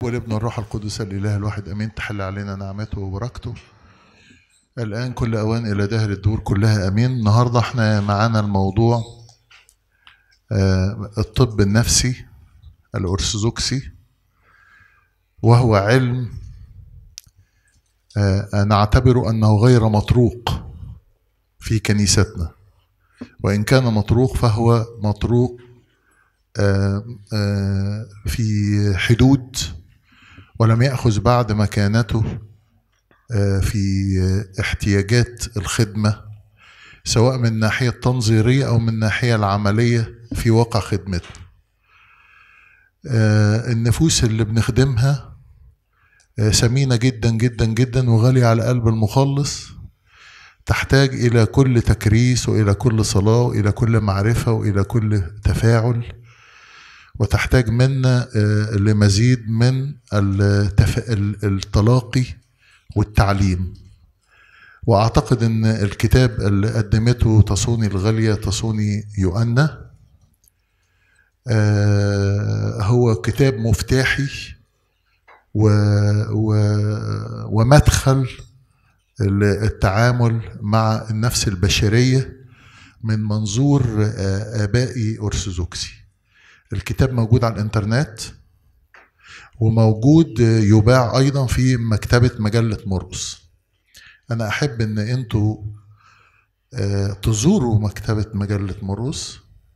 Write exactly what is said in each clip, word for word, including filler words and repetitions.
والابن الروح القدس الإله الواحد أمين. تحل علينا نعمته وبركته الآن كل أوان إلى دهر الدور كلها أمين. النهاردة احنا معانا الموضوع آه الطب النفسي الأرثوذكسي، وهو علم آه نعتبر أنه غير مطروق في كنيستنا، وإن كان مطروق فهو مطروق آه آه في حدود، ولم يأخذ بعد مكانته في احتياجات الخدمة، سواء من الناحية التنظيرية أو من الناحية العملية في واقع خدمتنا. النفوس اللي بنخدمها ثمينة جدا جدا جدا وغالية على قلب المخلص، تحتاج إلى كل تكريس وإلى كل صلاة وإلى كل معرفة وإلى كل تفاعل، وتحتاج منا لمزيد من التلاقي والتعليم. وأعتقد أن الكتاب اللي قدمته تصوني الغالية تصوني يوأنا هو كتاب مفتاحي و و ومدخل التعامل مع النفس البشرية من منظور آبائي أرثوذكسي. الكتاب موجود على الانترنت، وموجود يباع أيضا في مكتبة مجلة مرقس. أنا أحب أن أنتوا تزوروا مكتبة مجلة مرقس،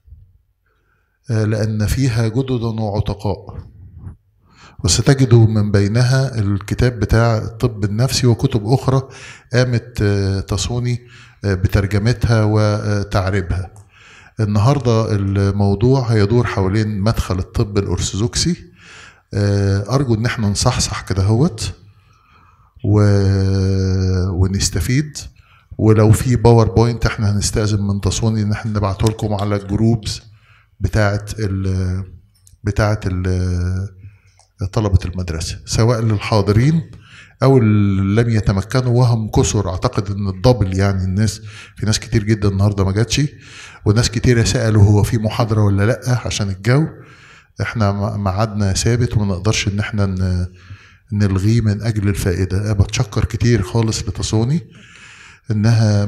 لأن فيها جدد وعتقاء، وستجدوا من بينها الكتاب بتاع الطب النفسي وكتب أخرى قامت تصوني بترجمتها وتعريبها. النهاردة الموضوع هيدور حوالين مدخل الطب الأرثوذكسي. أرجو إن احنا نصحصح كده هوت و... ونستفيد. ولو في باوربوينت احنا هنستأذن من تصوني إن احنا نبعته لكم على الجروبز بتاعة ال... بتاعة ال... طلبة المدرسة، سواء للحاضرين أو اللي لم يتمكنوا وهم كسر. أعتقد إن الدبل، يعني الناس، في ناس كتير جدا النهاردة ما جاتش، وناس كتير سألوا هو في محاضرة ولا لأ عشان الجو. احنا معادنا ثابت وما نقدرش ان احنا نلغيه من اجل الفائدة. انا بتشكر كتير خالص لتصوني انها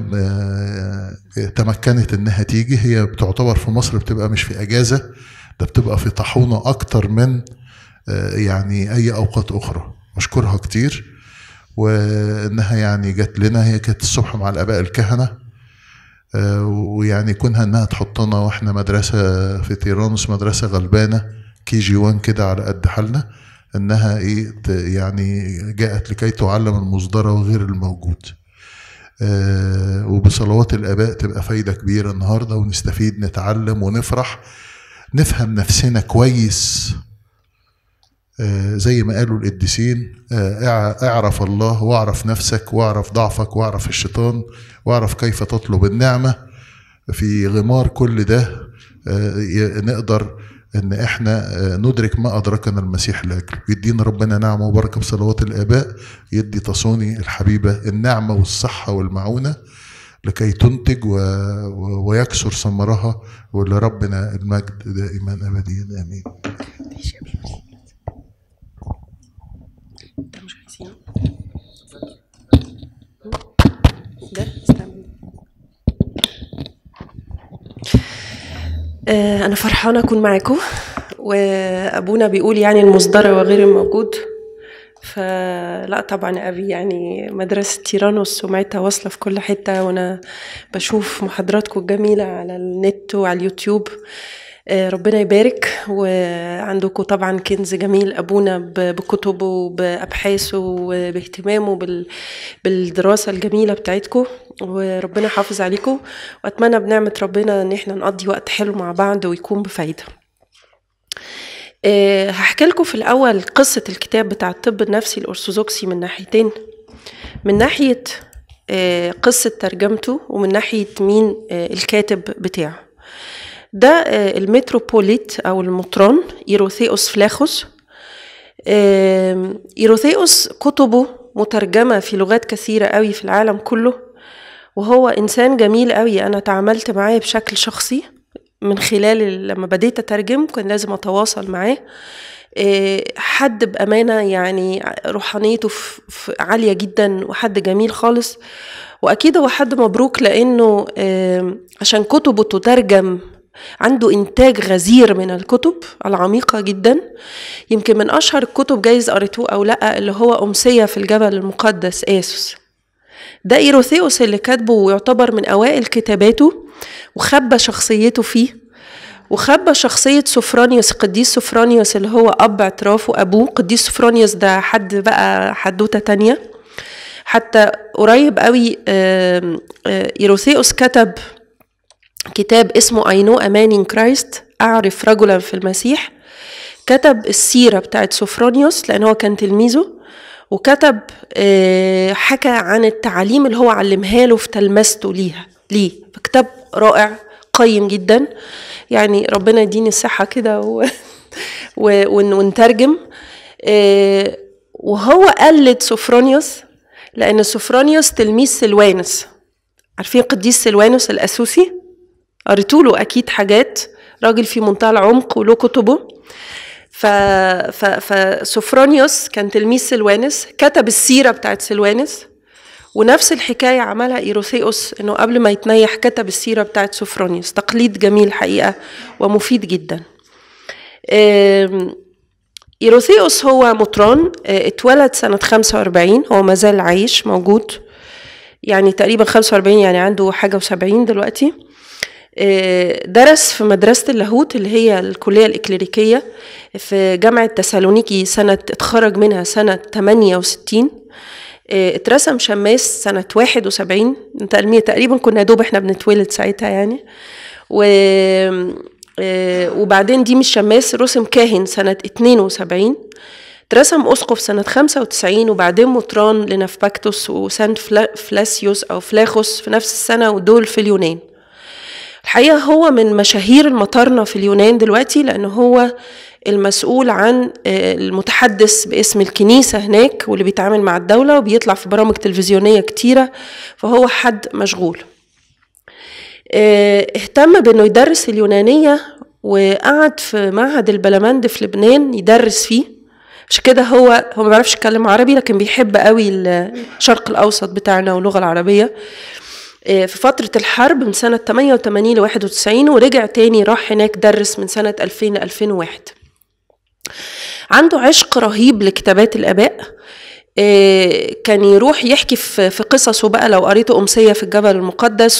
تمكنت انها تيجي. هي بتعتبر في مصر بتبقى مش في اجازة، ده بتبقى في طاحونة اكتر من يعني اي اوقات اخرى. اشكرها كتير، وانها يعني جت لنا. هي كانت الصبح مع الاباء الكهنة، ويعني كونها انها تحطنا واحنا مدرسة في تيرانوس، مدرسة غلبانة كي جي وان كده على قد حالنا، انها ايه يعني جاءت لكي تعلم المصدر وغير الموجود. آه وبصلوات الاباء تبقى فايدة كبيرة النهاردة، ونستفيد نتعلم ونفرح نفهم نفسنا كويس. آه زي ما قالوا القديسين، آه اعرف الله واعرف نفسك واعرف ضعفك واعرف الشيطان واعرف كيف تطلب النعمة. في غمار كل ده آه نقدر ان احنا آه ندرك ما ادركنا المسيح لاجله. يدينا ربنا نعمة وبركة بصلوات الاباء، يدي تصوني الحبيبة النعمة والصحة والمعونة لكي تنتج و... و... ويكسر ثمرها، ولربنا المجد دائما ابديا امين. ده مش عايزينه ده استعمل. آه انا فرحانه اكون معاكم، وابونا بيقول يعني المصدر وغير الموجود. فلا طبعا ابي يعني مدرسه تيرانوس سمعتها واصله في كل حته، وانا بشوف محاضراتكم الجميله على النت وعلى اليوتيوب. ربنا يبارك. وعندكم طبعا كنز جميل أبونا بكتبه وبأبحاثه وباهتمامه بالدراسة الجميلة بتاعتكم، وربنا يحافظ عليكم. وأتمنى بنعمة ربنا ان احنا نقضي وقت حلو مع بعض ويكون بفايدة. هحكي لكم في الأول قصة الكتاب بتاع الطب النفسي الأرثوذكسي من ناحيتين، من ناحية قصة ترجمته ومن ناحية مين الكاتب بتاعه. ده المتروبوليت أو المطران إيروثيوس فلاخوس. إيروثيوس كتبه مترجمة في لغات كثيرة قوي في العالم كله، وهو إنسان جميل قوي. أنا تعاملت معاه بشكل شخصي من خلال لما بديت أترجم، كان لازم أتواصل معاه. حد بأمانة يعني روحانيته عالية جدا وحد جميل خالص، وأكيد هو حد مبروك لأنه عشان كتبه تترجم عنده إنتاج غزير من الكتب العميقة جدا. يمكن من أشهر الكتب جايز قريتوه أو لأ اللي هو أمسية في الجبل المقدس آسوس، ده إيروثيوس اللي كاتبه ويعتبر من أوائل كتاباته، وخبى شخصيته فيه وخبى شخصية سوفرانيوس قديس سوفرانيوس اللي هو أب اعترافه أبوه. قديس سوفرانيوس ده حد بقى حدوتة تانية. حتى قريب قوي إيروثيوس كتب كتاب اسمه I know a man in Christ، أعرف رجلا في المسيح. كتب السيرة بتاعت سوفرانيوس لأنه كان تلميذه، وكتب حكى عن التعاليم اللي هو علمها له في تلمسته ليها ليه. كتاب رائع قيم جدا، يعني ربنا يديني الصحة كده و... و... ونترجم. وهو قلد سوفرانيوس لأن سوفرانيوس تلميذ سلوانوس. عارفين قديس سلوانوس الأسوسي؟ قريتوله أكيد حاجات، راجل في منتهى العمق وله كتبه. ف... ف... فسوفرانيوس كان تلميذ سلوانوس، كتب السيرة بتاعت سلوانوس، ونفس الحكاية عملها إيروثيوس إنه قبل ما يتنيح كتب السيرة بتاعت سوفرانيوس. تقليد جميل حقيقة ومفيد جدا. إيروثيوس هو مطران، اتولد سنة خمسة وأربعين، هو مازال عايش موجود، يعني تقريبا خمسة وأربعين يعني عنده حاجة وسبعين دلوقتي. درس في مدرسة اللاهوت اللي هي الكلية الإكليريكية في جامعة تسالونيكي سنة اتخرج منها سنة ثمانية وستين. اترسم شماس سنة واحد وسبعين، تقريبا كنا دوب احنا بنتولد ساعتها يعني. و وبعدين دي مش شماس، رسم كاهن سنة اتنين وسبعين. اترسم أسقف سنة خمسة وتسعين، وبعدين مطران لنفباكتوس وسانت فلاسيوس أو فلاخوس في نفس السنة، ودول في اليونان. الحقيقة هو من مشاهير المطارنة في اليونان دلوقتي، لأنه هو المسؤول عن المتحدث باسم الكنيسة هناك، واللي بيتعامل مع الدولة وبيطلع في برامج تلفزيونية كتيرة، فهو حد مشغول. اهتم بأنه يدرس اليونانية، وقعد في معهد البلمند في لبنان يدرس فيه. عشان كده هو هو ما بيعرفش يتكلم عربي، لكن بيحب قوي الشرق الأوسط بتاعنا واللغة العربية. في فترة الحرب من سنة ثمانية وثمانين ل واحد وتسعين، ورجع تاني راح هناك درس من سنة ألفين ل ألفين وواحد. عنده عشق رهيب لكتابات الآباء. كان يروح يحكي في قصصه بقى، لو قريته أمسية في الجبل المقدس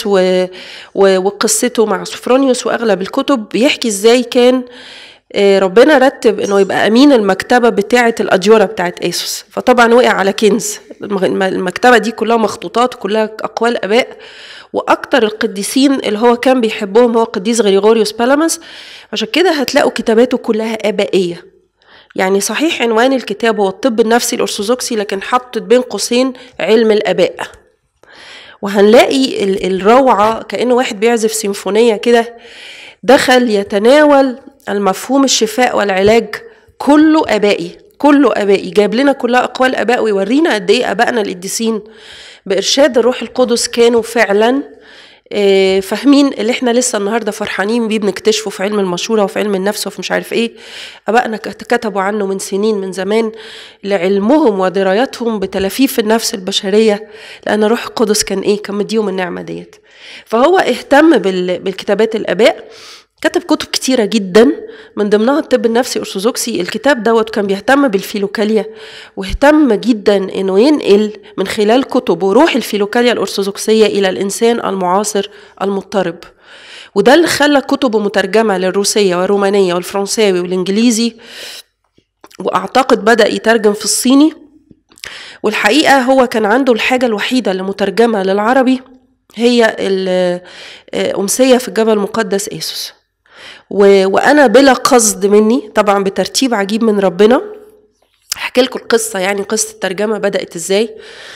وقصته مع سوفرانيوس وأغلب الكتب، بيحكي إزاي كان ربنا رتب إنه يبقى أمين المكتبة بتاعة الأديورة بتاعة آسوس. فطبعا وقع على كنز، المكتبة دي كلها مخطوطات وكلها أقوال آباء، وأكتر القديسين اللي هو كان بيحبهم هو قديس غريغوريوس بالامس. عشان كده هتلاقوا كتاباته كلها آبائية. يعني صحيح عنوان الكتاب هو الطب النفسي الأرثوذكسي، لكن حطت بين قوسين علم الآباء. وهنلاقي الروعة كأنه واحد بيعزف سيمفونية كده، دخل يتناول المفهوم الشفاء والعلاج كله آبائي، كله آبائي، جايب لنا كلها أقوال آباء، ويورينا قد إيه آبائنا القديسين بإرشاد الروح القدس كانوا فعلا فاهمين اللي احنا لسه النهارده فرحانين بيه بنكتشفه في علم المشورة وفي علم النفس وفي مش عارف ايه. آبائنا كتبوا عنه من سنين من زمان لعلمهم ودرايتهم بتلافيف النفس البشرية، لأن الروح القدس كان ايه كان مديهم النعمة ديت. فهو اهتم بالكتابات الآباء، كتب كتب كتيرة جدا، من ضمنها الطب النفسي الأرثوذكسي. الكتاب دوت كان بيهتم بالفيلوكاليا، واهتم جدا انه ينقل من خلال كتبه روح الفيلوكاليا الأرثوذكسية الى الانسان المعاصر المضطرب. وده اللي خلى كتبه مترجمة للروسية والرومانية والفرنساوي والانجليزي، واعتقد بدأ يترجم في الصيني. والحقيقة هو كان عنده الحاجة الوحيدة اللي مترجمة للعربي هي الأمسية في الجبل المقدس آسوس. وأنا بلا قصد مني، طبعا بترتيب عجيب من ربنا، أحكي لكم القصة، يعني قصة الترجمة بدأت إزاي.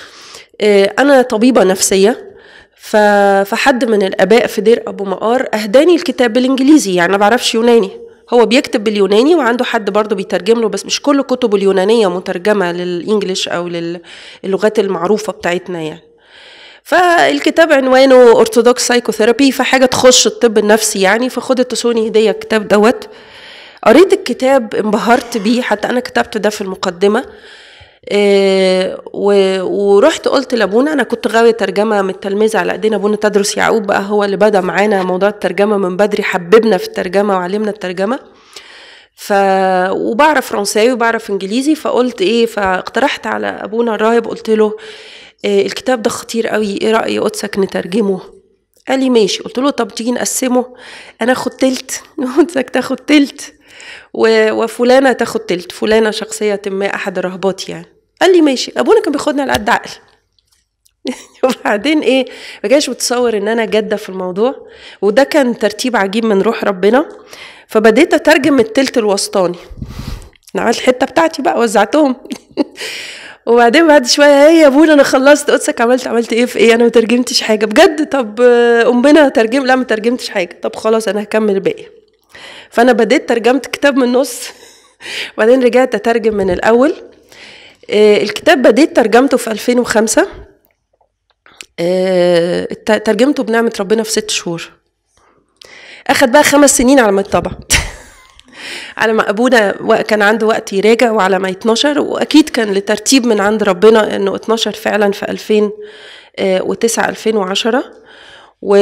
أنا طبيبة نفسية، فحد من الآباء في دير أبو مقار أهداني الكتاب بالإنجليزي، يعني ما بعرفش يوناني، هو بيكتب باليوناني وعنده حد برضه بيترجم له، بس مش كل كتبه اليونانية مترجمة للإنجليش أو للغات المعروفة بتاعتنا يعني. فالكتاب عنوانه أرثوذكس سايكوثيرابي، فحاجة تخش الطب النفسي يعني، فخد اتصوني هدية الكتاب دوت. قريت الكتاب انبهرت بيه، حتى انا كتبت ده في المقدمه. إيه ورحت قلت لابونا، انا كنت غاويه ترجمه من التلميذ على ايدينا ابونا تدرس يعقوب، بقى هو اللي بدا معانا موضوع الترجمه من بدري، حببنا في الترجمه وعلمنا الترجمه. ف وبعرف فرنساوي وبعرف انجليزي، فقلت ايه، فاقترحت على ابونا الراهب، قلت له إيه الكتاب ده خطير قوي، ايه راي قدسك نترجمه؟ قال لي ماشي. قلت له طب تيجي نقسمه، انا اخد تلت قدسك تاخد تلت وفلانه تاخد تلت، فلانه شخصيه ما احد الرهبات يعني. قال لي ماشي. ابونا كان بياخدنا على قد عقل وبعدين ايه، ما كانش متصور ان انا جاده في الموضوع، وده كان ترتيب عجيب من روح ربنا. فبديت اترجم التلت الوسطاني، عملت الحته بتاعتي بقى وزعتهم وبعدين بعد شويه هي يا ابونا انا خلصت قدسك عملت عملت ايه في ايه، انا ما ترجمتش حاجه بجد. طب امنا ترجم؟ لا ما ترجمتش حاجه. طب خلاص انا هكمل الباقي. فانا بديت ترجمت كتاب من النص وبعدين رجعت اترجم من الاول. الكتاب بديت ترجمته في ألفين وخمسة، ترجمته بنعمه ربنا في ست شهور. اخد بقى خمس سنين على ما يتطبع على ما ابونا كان عنده وقت يراجع، وعلى ما اتنشر، واكيد كان لترتيب من عند ربنا انه اتنشر فعلا في ألفين وتسعة ألفين وعشرة. و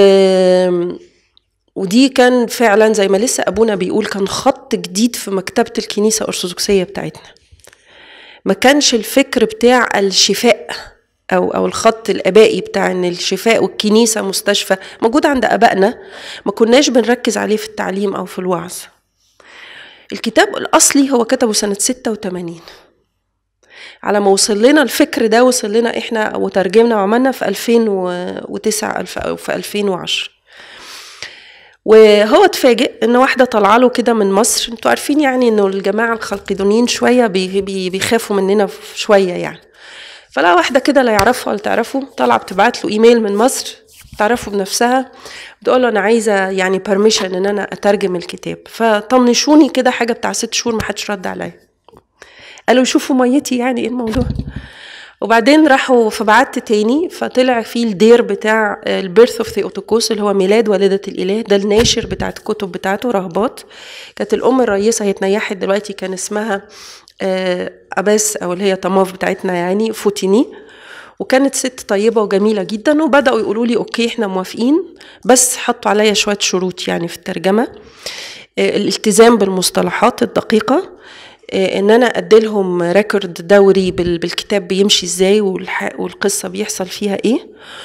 ودي كان فعلا زي ما لسه ابونا بيقول كان خط جديد في مكتبة الكنيسة الأرثوذكسية بتاعتنا. ما كانش الفكر بتاع الشفاء او او الخط الابائي بتاع ان الشفاء والكنيسة مستشفى موجود عند ابائنا، ما كناش بنركز عليه في التعليم او في الوعظ. الكتاب الأصلي هو كتبه سنة ستة وثمانين، على ما وصل لنا الفكر ده وصل لنا إحنا وترجمنا وعملنا في ألفين وتسعة أو في ألفين وعشرة. وهو اتفاجئ إن واحدة طلع له كده من مصر. انتوا عارفين يعني إنه الجماعة الخلقيدونيين شوية بيخافوا مننا شوية يعني. فلا واحدة كده لا يعرفها ولا تعرفه طلع بتبعت له إيميل من مصر تعرفه بنفسها، بتقول له انا عايزه يعني بيرميشن ان انا اترجم الكتاب. فطنشوني كده حاجه بتاع ست شهور ما حدش رد عليا، قالوا شوفوا ميتي يعني ايه الموضوع. وبعدين راحوا فبعت تاني، فطلع فيه الدير بتاع البيرث اوف ثيوتوكوس اللي هو ميلاد والده الاله، ده الناشر بتاعت الكتب بتاعته رهبات. كانت الام الرئيسه هي اتنيحت دلوقتي، كان اسمها اباس او اللي هي طماف بتاعتنا يعني فوتيني، وكانت ست طيبة وجميلة جدا. وبدأوا يقولوا لي أوكي إحنا موافقين، بس حطوا عليا شوية شروط يعني في الترجمة. الالتزام بالمصطلحات الدقيقة، إن أنا أديلهم ريكورد دوري بالكتاب بيمشي إزاي والقصة بيحصل فيها إيه،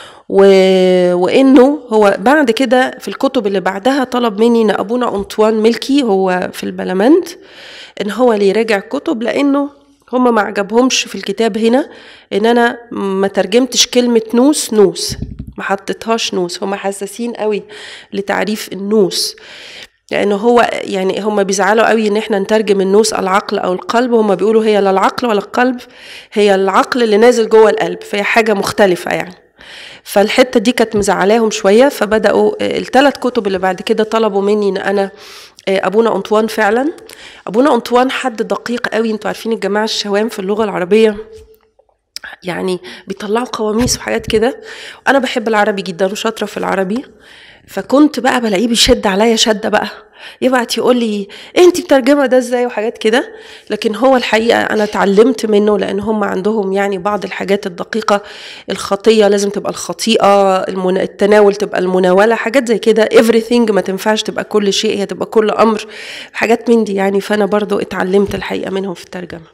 وإنه هو بعد كده في الكتب اللي بعدها طلب مني إن أبونا أنطوان ملكي هو في البلمند إن هو اللي يراجع كتب، لأنه هما ما عجبهمش في الكتاب هنا ان انا ما ترجمتش كلمة نوس نوس، ما حطيتهاش نوس. هما حساسين قوي لتعريف النوس، لانه هو يعني هما بيزعلوا قوي ان احنا نترجم النوس العقل او القلب. هما بيقولوا هي لا العقل ولا القلب، هي العقل اللي نازل جوه القلب، فهي حاجة مختلفة يعني. فالحتة دي كانت مزعلاهم شوية، فبدأوا الثلاث كتب اللي بعد كده طلبوا مني ان انا ابونا انطوان. فعلا ابونا انطوان حد دقيق قوي. انتوا عارفين الجماعه الشوام في اللغه العربيه يعني بيطلعوا قواميس وحاجات كده، انا بحب العربي جدا وشاطره في العربي، فكنت بقى بلاقيه بيشد عليا شده بقى، يبعت يقول لي انت مترجمه ده ازاي وحاجات كده. لكن هو الحقيقه انا اتعلمت منه، لان هم عندهم يعني بعض الحاجات الدقيقه، الخطيه لازم تبقى الخطيئه، التناول تبقى المناوله، حاجات زي كده. everything ما تنفعش تبقى كل شيء، هي تبقى كل امر، حاجات من دي يعني. فانا برضو اتعلمت الحقيقه منهم في الترجمه،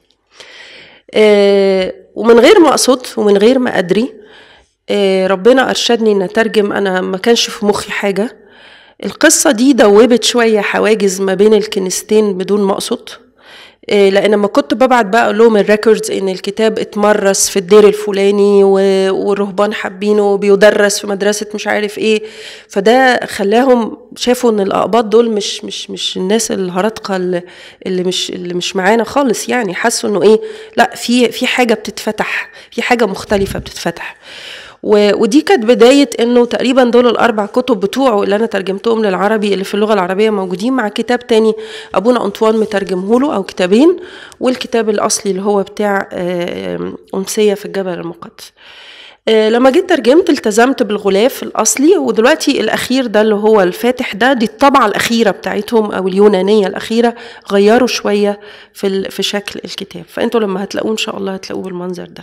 ومن غير ما اقصد ومن غير ما ادري ربنا ارشدني ان اترجم. انا ما كانش في مخي حاجه. القصة دي دوبت شوية حواجز ما بين الكنيستين بدون ما اقصد، لان لما كنت ببعت بقى اقول لهم الريكوردز ان الكتاب اتمرس في الدير الفلاني والرهبان حابينه بيدرس في مدرسة مش عارف ايه، فده خلاهم شافوا ان الاقباط دول مش مش مش الناس الهرطقة اللي مش اللي مش معانا خالص يعني. حسوا انه ايه، لا في في حاجة بتتفتح، في حاجة مختلفة بتتفتح. ودي كانت بداية انه تقريبا دول الاربع كتب بتوعه اللي انا ترجمتهم للعربي اللي في اللغة العربية موجودين، مع كتاب تاني ابونا انطوان مترجمه له او كتابين، والكتاب الاصلي اللي هو بتاع امسية في الجبل المقدس. لما جيت ترجمت التزمت بالغلاف الأصلي، ودلوقتي الأخير ده اللي هو الفاتح ده، دي الطبعة الأخيرة بتاعتهم أو اليونانية الأخيرة، غيروا شوية في في شكل الكتاب، فأنتوا لما هتلاقوه إن شاء الله هتلاقوه بالمنظر ده.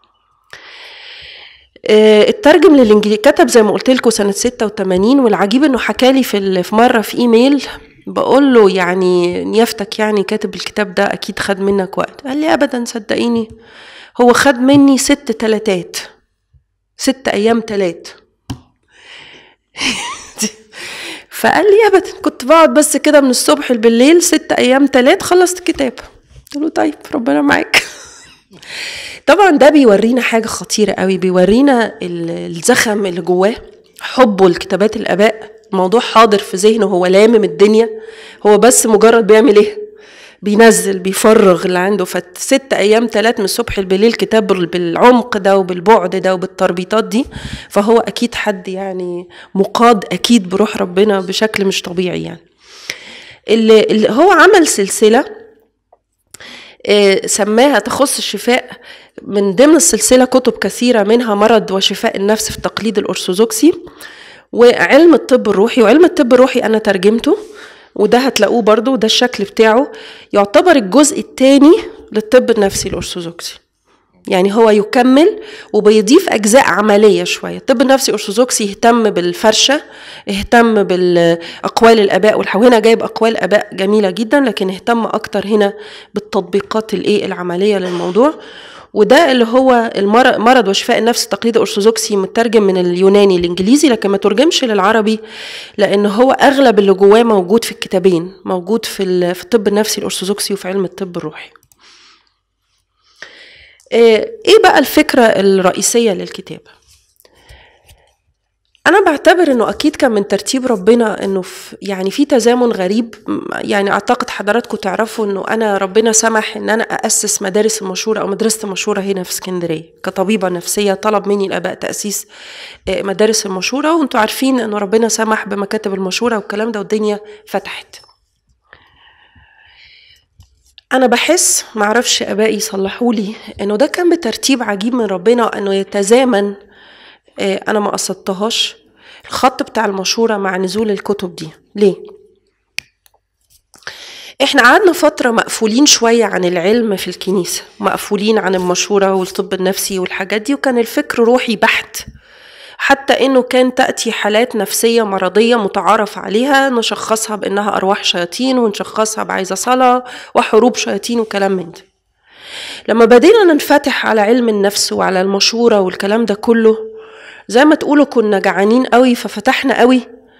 الترجم للإنجليزي كتب زي ما قلت لكم سنة ستة وثمانين، والعجيب إنه حكالي في في مرة في إيميل بقول له يعني نيافتك يعني كاتب الكتاب ده أكيد خد منك وقت. قال لي أبدا صدقيني، هو خد مني ست تلاتات ست أيام تلات. فقال لي أبدا، كنت بقعد بس كده من الصبح بالليل ست أيام تلات خلصت الكتاب. قلت له طيب ربنا معاك. طبعا ده بيورينا حاجة خطيرة قوي، بيورينا الزخم اللي جواه، حبه لكتابات الآباء، الموضوع حاضر في ذهنه، هو لامم الدنيا، هو بس مجرد بيعمل ايه؟ بينزل بيفرغ اللي عنده. فست أيام تلات من الصبح بالليل كتاب بالعمق ده وبالبعد ده وبالتربيطات دي، فهو أكيد حد يعني مقاد أكيد بروح ربنا بشكل مش طبيعي. يعني اللي, اللي هو عمل سلسلة سماها تخص الشفاء، من ضمن السلسلة كتب كثيرة منها مرض وشفاء النفس في التقليد الأرثوذكسي، وعلم الطب الروحي. وعلم الطب الروحي أنا ترجمته، وده هتلاقوه برضو، ده الشكل بتاعه، يعتبر الجزء الثاني للطب النفسي الأرثوذكسي. يعني هو يكمل وبيضيف أجزاء عملية شوية. الطب النفسي الأرثوذكسي يهتم بالفرشة، يهتم بالأقوال الآباء والحو، هنا جايب أقوال آباء جميلة جدا، لكن اهتم أكتر هنا بالتطبيقات الإيه العملية للموضوع. وده اللي هو المرض وشفاء النفس التقليدي الأرثوذكسي، مترجم من اليوناني الإنجليزي، لكن ما ترجمش للعربي، لأن هو أغلب اللي جواه موجود في الكتابين، موجود في الطب النفسي الأرثوذكسي وفي علم الطب الروحي. ايه بقى الفكرة الرئيسية للكتاب؟ انا بعتبر انه اكيد كان من ترتيب ربنا، انه في يعني في تزامن غريب. يعني اعتقد حضراتكم تعرفوا انه انا ربنا سمح ان انا اسس مدارس المشورة او مدرسة المشورة هنا في اسكندرية كطبيبة نفسية. طلب مني الاباء تأسيس مدارس المشورة، وانتوا عارفين انه ربنا سمح بمكاتب المشورة والكلام ده، والدنيا فتحت. أنا بحس، معرفش أبائي يصلحولي، إنه ده كان بترتيب عجيب من ربنا، إنه يتزامن. أنا ما قصدتهاش الخط بتاع المشورة مع نزول الكتب دي. ليه؟ إحنا قعدنا فترة مقفولين شوية عن العلم في الكنيسة، مقفولين عن المشورة والطب النفسي والحاجات دي، وكان الفكر روحي بحت، حتى إنه كان تأتي حالات نفسية مرضية متعارف عليها نشخصها بإنها أرواح شياطين، ونشخصها بعايزة صلاة وحروب شياطين وكلام من ده. لما بدينا ننفتح على علم النفس وعلى المشورة والكلام ده كله، زي ما تقولوا كنا جعانين قوي ففتحنا قوي،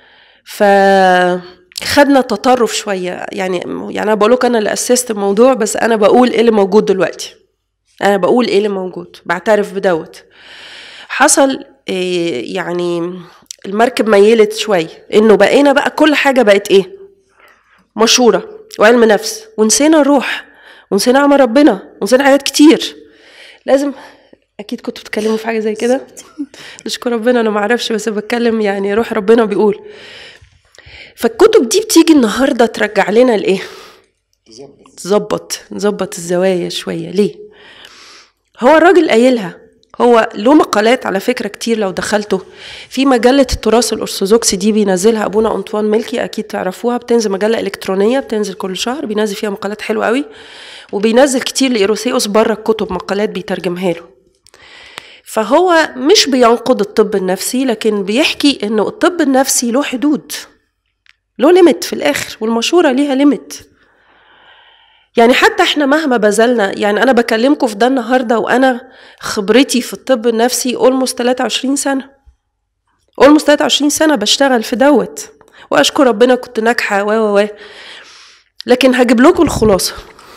فخدنا تطرف شوية. يعني يعني أنا بقولك أنا اللي أسست الموضوع، بس أنا بقول إيه اللي موجود دلوقتي، أنا بقول إيه اللي موجود، بعترف بدوت. حصل يعني المركب ميلت شوية، انه بقينا بقى كل حاجة بقت ايه؟ مشورة وعلم نفس، ونسينا الروح، ونسينا عمل ربنا، ونسينا حاجات كتير. لازم اكيد كنتوا بتتكلموا في حاجة زي كده. نشكر ربنا انا معرفش، بس بتكلم يعني روح ربنا بيقول. فالكتب دي بتيجي النهاردة ترجع لنا الايه؟ تظبط تظبط الزوايا شوية. ليه؟ هو الراجل قايلها، هو له مقالات على فكرة كتير لو دخلته في مجلة التراث الأرثوذكسي دي، بينزلها أبونا أنطوان ملكي، أكيد تعرفوها، بتنزل مجلة إلكترونية بتنزل كل شهر، بينزل فيها مقالات حلوة قوي، وبينزل كتير لإيروثيوس بره الكتب مقالات بيترجمها له. فهو مش بينقض الطب النفسي، لكن بيحكي إنه الطب النفسي له حدود، له ليميت في الآخر، والمشورة ليها ليميت. يعني حتى احنا مهما بذلنا، يعني انا بكلمكم في ده النهارده وانا خبرتي في الطب النفسي almost ثلاثة وعشرين سنة، almost ثلاثة وعشرين سنة بشتغل في دوت، واشكر ربنا كنت ناجحه و و و لكن هجيب لكم الخلاصه.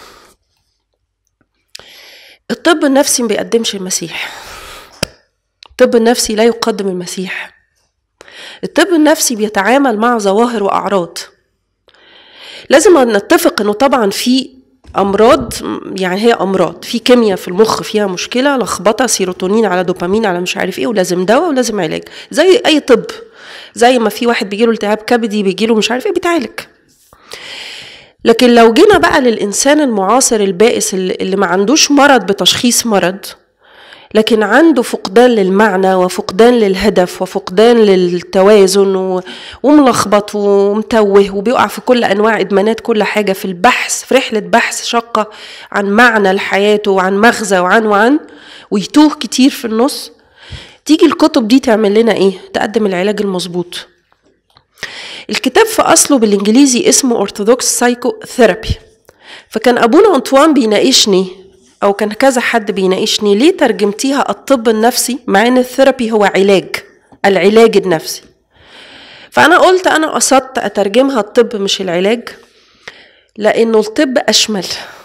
الطب النفسي ما بيقدمش المسيح، الطب النفسي لا يقدم المسيح. الطب النفسي بيتعامل مع ظواهر واعراض. لازم نتفق انه طبعا في امراض، يعني هي امراض في كيمياء في المخ فيها مشكله، لخبطه، سيروتونين على دوبامين على مش عارف ايه، ولازم دواء ولازم علاج، زي اي طب. زي ما في واحد بيجيله التهاب كبدي بيجيله مش عارف ايه بيتعالج. لكن لو جينا بقى للانسان المعاصر البائس اللي ما عندوش مرض بتشخيص مرض، لكن عنده فقدان للمعنى وفقدان للهدف وفقدان للتوازن وملخبط ومتوه وبيقع في كل أنواع إدمانات كل حاجة، في البحث، في رحلة بحث شاقة عن معنى لحياته وعن مغزى وعن وعن ويتوه كتير في النص. تيجي الكتب دي تعمل لنا إيه؟ تقدم العلاج المظبوط. الكتاب في أصله بالإنجليزي اسمه Orthodox Psychotherapy. فكان أبونا أنطوان بيناقشني أو كان كذا حد بيناقشني ليه ترجمتيها الطب النفسي مع أن الثيرابي هو علاج، العلاج النفسي. فأنا قلت أنا قصدت أترجمها الطب مش العلاج، لأنه الطب أشمل.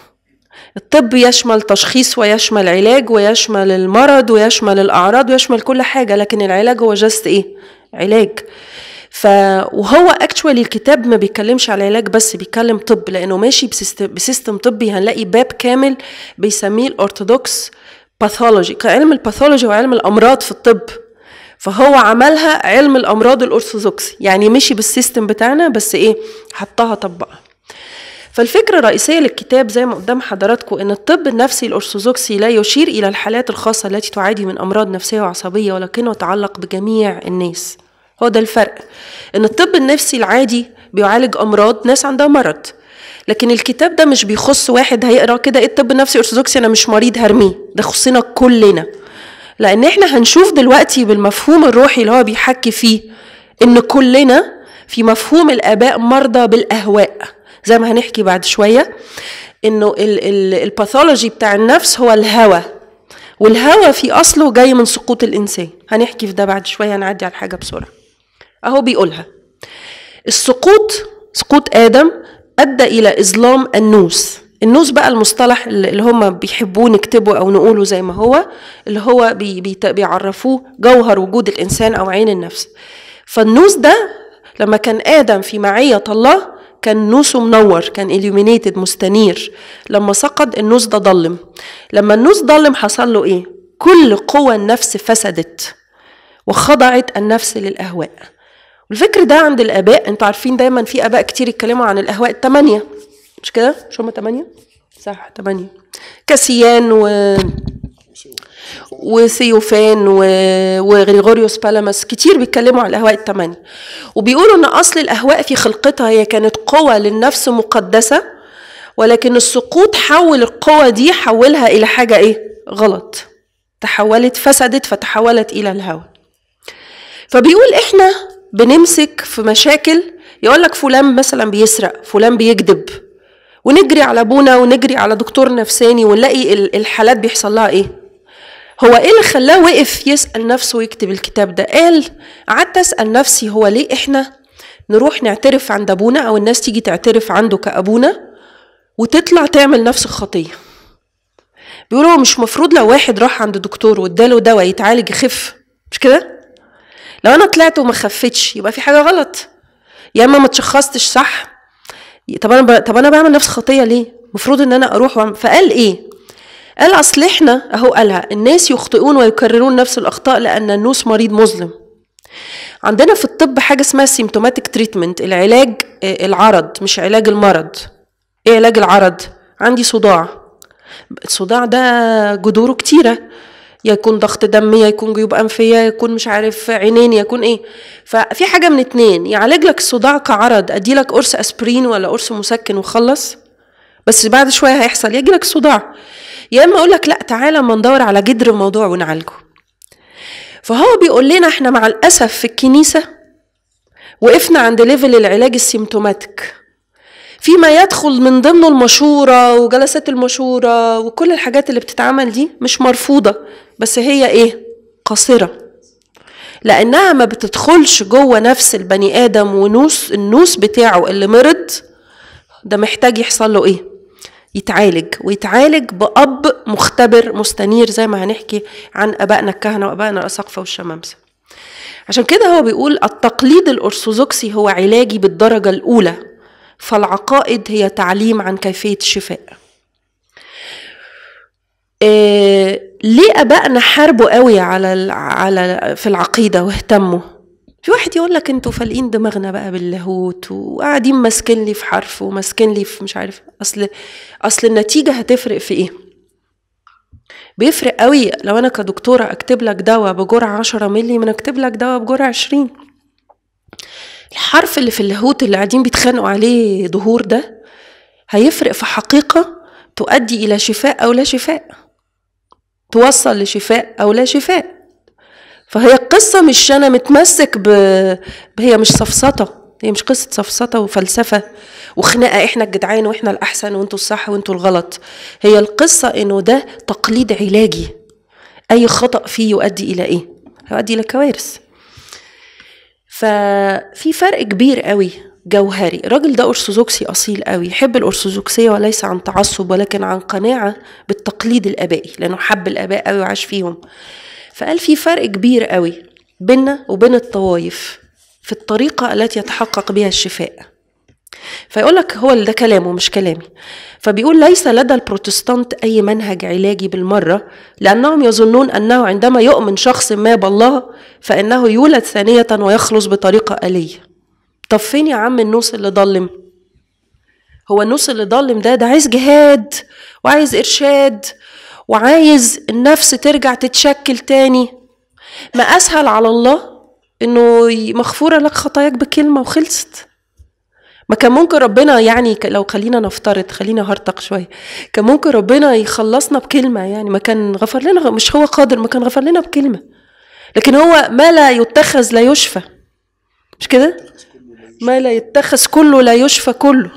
الطب يشمل تشخيص ويشمل علاج ويشمل المرض ويشمل الأعراض ويشمل كل حاجة، لكن العلاج هو جست إيه؟ علاج. ف وهو اكشوالي الكتاب ما بيتكلمش على العلاج بس، بيتكلم طب، لانه ماشي بسيستم, بسيستم طبي. هنلاقي باب كامل بيسميه الارثوذكس باثولوجي، كعلم الباثولوجي وعلم الامراض في الطب. فهو عملها علم الامراض الارثوذكسي، يعني مشي بالسيستم بتاعنا بس ايه، حطها طبقها. فالفكره الرئيسيه للكتاب زي ما قدام حضراتكم ان الطب النفسي الارثوذكسي لا يشير الى الحالات الخاصه التي تعاني من امراض نفسيه وعصبيه، ولكنه يتعلق بجميع الناس. هو ده الفرق، ان الطب النفسي العادي بيعالج امراض ناس عندها مرض، لكن الكتاب ده مش بيخص واحد هيقرا كده ايه الطب النفسي ارثوذكسي انا مش مريض هرميه، ده خصنا كلنا. لان احنا هنشوف دلوقتي بالمفهوم الروحي اللي هو بيحكي فيه ان كلنا في مفهوم الاباء مرضى بالاهواء، زي ما هنحكي بعد شويه انه الباثولوجي بتاع النفس هو الهوى، والهوى في اصله جاي من سقوط الانسان. هنحكي في ده بعد شويه، هنعدي على الحاجه بسرعه. اهو بيقولها السقوط، سقوط آدم أدى إلى إظلام النوس. النوس بقى المصطلح اللي هم بيحبوه نكتبه أو نقوله زي ما هو، اللي هو بي بي بيعرفوه جوهر وجود الإنسان أو عين النفس. فالنوس ده لما كان آدم في معية الله كان نوسه منور، كان illuminated مستنير. لما سقط النوس ده ضلم. لما النوس ضلم حصل له إيه؟ كل قوى النفس فسدت وخضعت النفس للأهواء. والفكر ده عند الآباء، انتوا عارفين دايما في آباء كتير يتكلموا عن الأهواء التمانية، مش كده؟ مش هم تمانية؟ صح تمانية. كاسيان و وثيوفان و... وغريغوريوس بالامس كتير بيتكلموا عن الأهواء التمانية، وبيقولوا ان أصل الأهواء في خلقتها هي كانت قوة للنفس مقدسة، ولكن السقوط حول القوة دي، حولها إلى حاجة ايه؟ غلط، تحولت، فسدت، فتحولت إلى الهوى. فبيقول احنا بنمسك في مشاكل، يقولك فلان مثلا بيسرق، فلان بيكذب، ونجري على ابونا ونجري على دكتور نفساني ونلاقي الحالات بيحصل لها ايه. هو ايه اللي خلاه وقف يسأل نفسه ويكتب الكتاب ده؟ قال قعدت أسأل نفسي هو ليه احنا نروح نعترف عند ابونا او الناس تيجي تعترف عنده كأبونا وتطلع تعمل نفس الخطية. بيقولوا مش مفروض لو واحد راح عند دكتور واداله دواء يتعالج يخف، مش كده؟ لو انا طلعت وما خفتش يبقى في حاجه غلط، يا اما ما تشخصتش صح. طب انا ب... طب انا بعمل نفس خطيه ليه؟ المفروض ان انا اروح وعم... فقال ايه؟ قال اصل احنا اهو قالها الناس يخطئون ويكررون نفس الاخطاء لان النوس مريض مظلم. عندنا في الطب حاجه اسمها سيمتوماتيك تريتمنت، العلاج العرض مش علاج المرض. ايه علاج العرض؟ عندي صداع، الصداع ده جذوره كتيره، يكون ضغط دم، يكون جيوب أنفية، يكون مش عارف عينين، يكون ايه. ففي حاجة من اتنين، يعالج لك الصداع كعرض، ادي لك قرص اسبرين ولا قرص مسكن وخلص، بس بعد شوية هيحصل يجي لك صداع. يا اما اقول لك لا تعالى ما ندور على جذر الموضوع ونعالجه. فهو بيقول لنا احنا مع الاسف في الكنيسة وقفنا عند ليفل العلاج السيمتوماتيك، فيما يدخل من ضمن المشورة وجلسات المشورة وكل الحاجات اللي بتتعمل دي مش مرفوضة، بس هي ايه؟ قصيرة، لأنها ما بتدخلش جوه نفس البني آدم ونوس النوس بتاعه اللي مرض ده محتاج يحصل له ايه؟ يتعالج، ويتعالج بأب مختبر مستنير زي ما هنحكي عن أبائنا الكهنة وأبائنا الأساقفة والشمامسة. عشان كده هو بيقول التقليد الأرثوذكسي هو علاجي بالدرجة الأولى، فالعقائد هي تعليم عن كيفية الشفاء. إيه ليه أبائنا حاربوا قوي على على في العقيدة واهتموا؟ في واحد يقول لك انتوا فالقين دماغنا بقى باللاهوت وقاعدين ماسكين لي في حرف وماسكين لي في مش عارف. اصل اصل النتيجة هتفرق في ايه؟ بيفرق قوي لو انا كدكتورة اكتب لك دواء بجرعة عشرة ملي من اكتب لك دواء بجرعة عشرين. الحرف اللي في اللاهوت اللي قاعدين بيتخانقوا عليه ظهور ده هيفرق في حقيقة تؤدي الى شفاء او لا شفاء، توصل لشفاء او لا شفاء. فهي القصة مش انا متمسك ب... هي مش سفسطة، هي مش قصة سفسطة وفلسفة وخناقة احنا الجدعان واحنا الاحسن وانتوا الصح وانتوا الغلط. هي القصة انه ده تقليد علاجي، اي خطأ فيه يؤدي الى ايه؟ يؤدي الى كوارث. ففي فرق كبير قوي جوهري. الراجل ده أرثوذكسي أصيل قوي، يحب الأرثوذكسية وليس عن تعصب ولكن عن قناعة بالتقليد الآبائي، لأنه حب الآباء قوي وعاش فيهم. فقال في فرق كبير قوي بيننا وبين الطوائف في الطريقة التي يتحقق بها الشفاء. فيقول لك هو ده كلامه مش كلامي. فبيقول ليس لدى البروتستانت أي منهج علاجي بالمرة، لأنهم يظنون أنه عندما يؤمن شخص ما بالله فإنه يولد ثانية ويخلص بطريقة آلية. طب فين يا عم النوس اللي ضلم؟ هو النوس اللي ضلم ده ده عايز جهاد وعايز إرشاد وعايز النفس ترجع تتشكل تاني. ما أسهل على الله إنه مغفورة لك خطاياك بكلمة وخلصت. ما كان ممكن ربنا يعني لو خلينا نفترض، خلينا هرطق شوية، كان ممكن ربنا يخلصنا بكلمة، يعني ما كان غفر لنا، مش هو قادر ما كان غفر لنا بكلمة. لكن هو ما لا يتخذ لا يشفى، مش كده؟ ما لا يتخذ كله لا يشفى كله.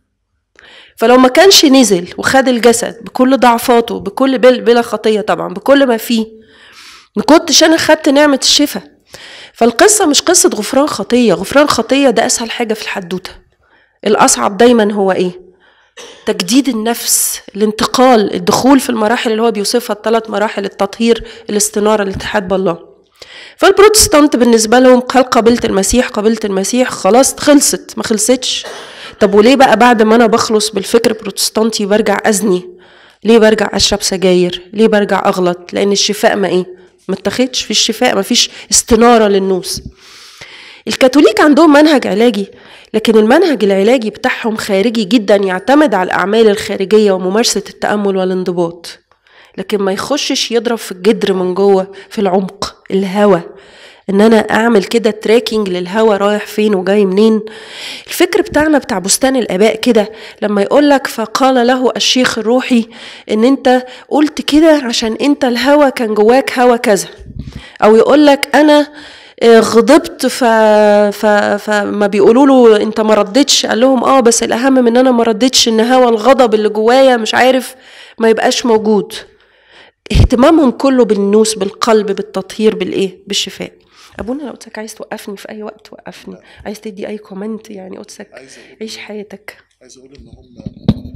فلو ما كانش نزل وخد الجسد بكل ضعفاته بكل بلا خطية طبعا بكل ما فيه، ما كنتش انا خدت نعمة الشفاء. فالقصة مش قصة غفران خطية، غفران خطية ده اسهل حاجة في الحدوتة. الاصعب دايما هو ايه؟ تجديد النفس، الانتقال، الدخول في المراحل اللي هو بيوصفها الثلاث مراحل: التطهير، الاستنارة، الاتحاد بالله. فالبروتستانت بالنسبة لهم قال قبلت المسيح قبلت المسيح خلاص خلصت. ما خلصتش. طب وليه بقى بعد ما انا بخلص بالفكر البروتستانتي برجع ازني؟ ليه برجع اشرب سجاير؟ ليه برجع اغلط؟ لان الشفاء ما ايه؟ ما اتخدش في الشفاء، ما فيش استنارة للنوس. الكاثوليك عندهم منهج علاجي، لكن المنهج العلاجي بتاعهم خارجي جدا، يعتمد على الأعمال الخارجية وممارسة التأمل والانضباط، لكن ما يخشش يضرب في الجدر من جوه في العمق الهوى، ان انا اعمل كده تراكينج للهوى رايح فين وجاي منين. الفكر بتاعنا بتاع بستان الآباء كده لما يقولك فقال له الشيخ الروحي ان انت قلت كده عشان انت الهوى كان جواك هوى كذا، او يقولك انا غضبت ف... ف... فما بيقولوا له انت ما ردتش، قال لهم اه بس الاهم من انا ما ردتش ان هوى الغضب اللي جوايا مش عارف ما يبقاش موجود. اهتمامهم كله بالنوس، بالقلب، بالتطهير، بالايه؟ بالشفاء. ابونا لو قلتك عايز توقفني في اي وقت وقفني، عايز تدي اي كومنت يعني قلتك عيش حياتك. عايز اقول ان هم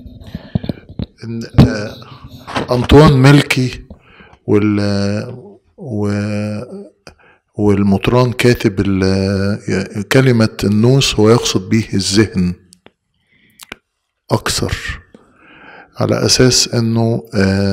ان آه انطوان ملكي وال و والمطران كاتب كلمة النوس هو يقصد به الذهن أكثر، على أساس أنه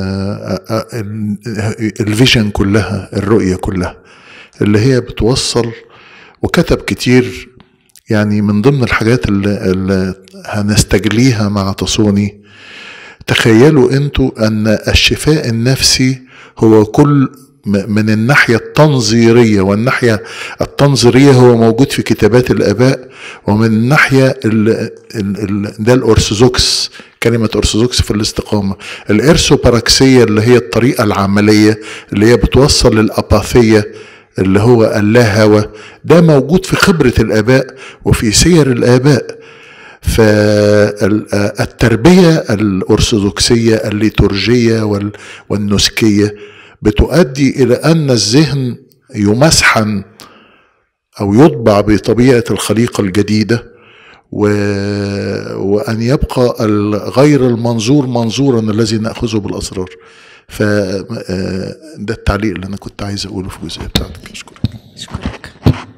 الفيجن كلها، الرؤية كلها اللي هي بتوصل. وكتب كتير يعني من ضمن الحاجات اللي, اللي هنستجليها مع تصوني. تخيلوا أنتوا أن الشفاء النفسي هو كل من الناحية التنظيرية، والناحية التنظيرية هو موجود في كتابات الآباء، ومن الناحية ال ال ال ده الأرثوذكس، كلمة أرثوذكس في الاستقامة. الإرثوباراكسية اللي هي الطريقة العملية اللي هي بتوصل للأباثية اللي هو اللا هوى، ده موجود في خبرة الآباء وفي سير الآباء. فالتربية الأرثوذكسية الليتورجية والنسكية بتؤدي إلى أن الذهن يمسحن أو يطبع بطبيعة الخليقة الجديدة، و... وأن يبقى غير المنظور منظورا الذي نأخذه بالأسرار. فده التعليق اللي أنا كنت عايز أقوله في الجزئية بتاعتك. أشكرك. أشكرك.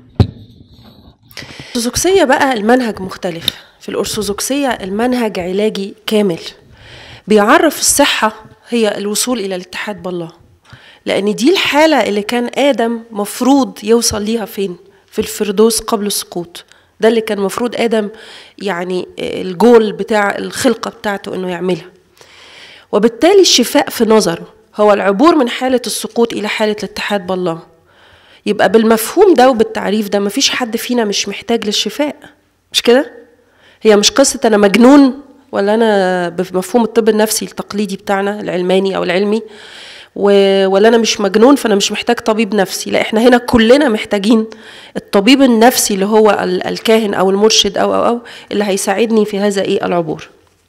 الأرثوذكسية بقى المنهج مختلف. في الأرثوذكسية المنهج علاجي كامل، بيعرف الصحة هي الوصول إلى الاتحاد بالله، لأن دي الحالة اللي كان آدم مفروض يوصل ليها فين؟ في الفردوس قبل السقوط. ده اللي كان مفروض آدم يعني الجول بتاع الخلقة بتاعته إنه يعملها. وبالتالي الشفاء في نظره هو العبور من حالة السقوط إلى حالة الاتحاد بالله. يبقى بالمفهوم ده وبالتعريف ده مفيش حد فينا مش محتاج للشفاء، مش كده؟ هي مش قصة أنا مجنون ولا أنا بمفهوم الطب النفسي التقليدي بتاعنا العلماني أو العلمي، ولا أنا مش مجنون فأنا مش محتاج طبيب نفسي. لا، إحنا هنا كلنا محتاجين الطبيب النفسي اللي هو الكاهن أو المرشد أو أو أو اللي هيساعدني في هذا إيه العبور.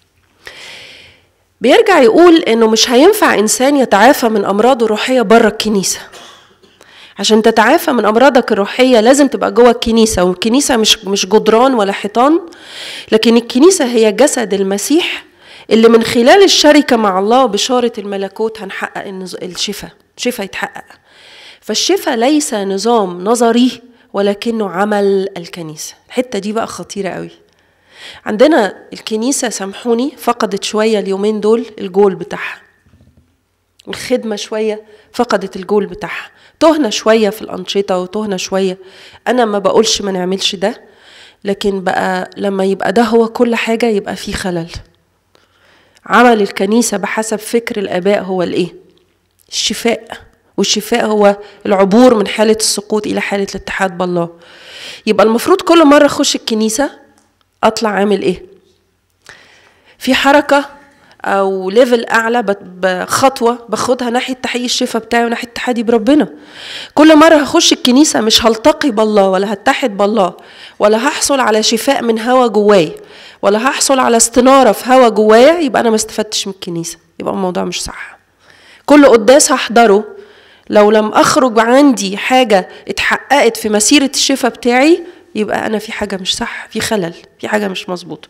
بيرجع يقول إنه مش هينفع إنسان يتعافى من أمراضه الروحية بره الكنيسة. عشان تتعافى من أمراضك الروحية لازم تبقى جوه الكنيسة، والكنيسة مش مش جدران ولا حيطان، لكن الكنيسة هي جسد المسيح اللي من خلال الشركة مع الله وبشارة الملكوت هنحقق الشفاء، شفاء يتحقق. فالشفاء ليس نظام نظري ولكنه عمل الكنيسة. الحتة دي بقى خطيرة قوي. عندنا الكنيسة سامحوني فقدت شوية اليومين دول الجول بتاعها، الخدمة شوية فقدت الجول بتاعها، تهنا شوية في الأنشطة وتهنا شوية. أنا ما بقولش ما نعملش ده، لكن بقى لما يبقى ده هو كل حاجة يبقى فيه خلل. عمل الكنيسة بحسب فكر الآباء هو الإيه؟ الشفاء، والشفاء هو العبور من حالة السقوط إلى حالة الاتحاد بالله. يبقى المفروض كل مرة أخش الكنيسة أطلع عامل إيه؟ في حركة أو ليفل أعلى بخطوة باخدها ناحية تحقيق الشفاء بتاعي وناحية اتحادي بربنا. كل مرة هخش الكنيسة مش هلتقي بالله ولا هتحد بالله ولا هحصل على شفاء من هوا جواي ولا هحصل على استنارة في هوا جوايا، يبقى أنا ما استفدتش من الكنيسة، يبقى الموضوع مش صح. كل قداس هحضره لو لم أخرج عندي حاجة اتحققت في مسيرة الشفاء بتاعي، يبقى أنا في حاجة مش صح، في خلل، في حاجة مش مظبوطة.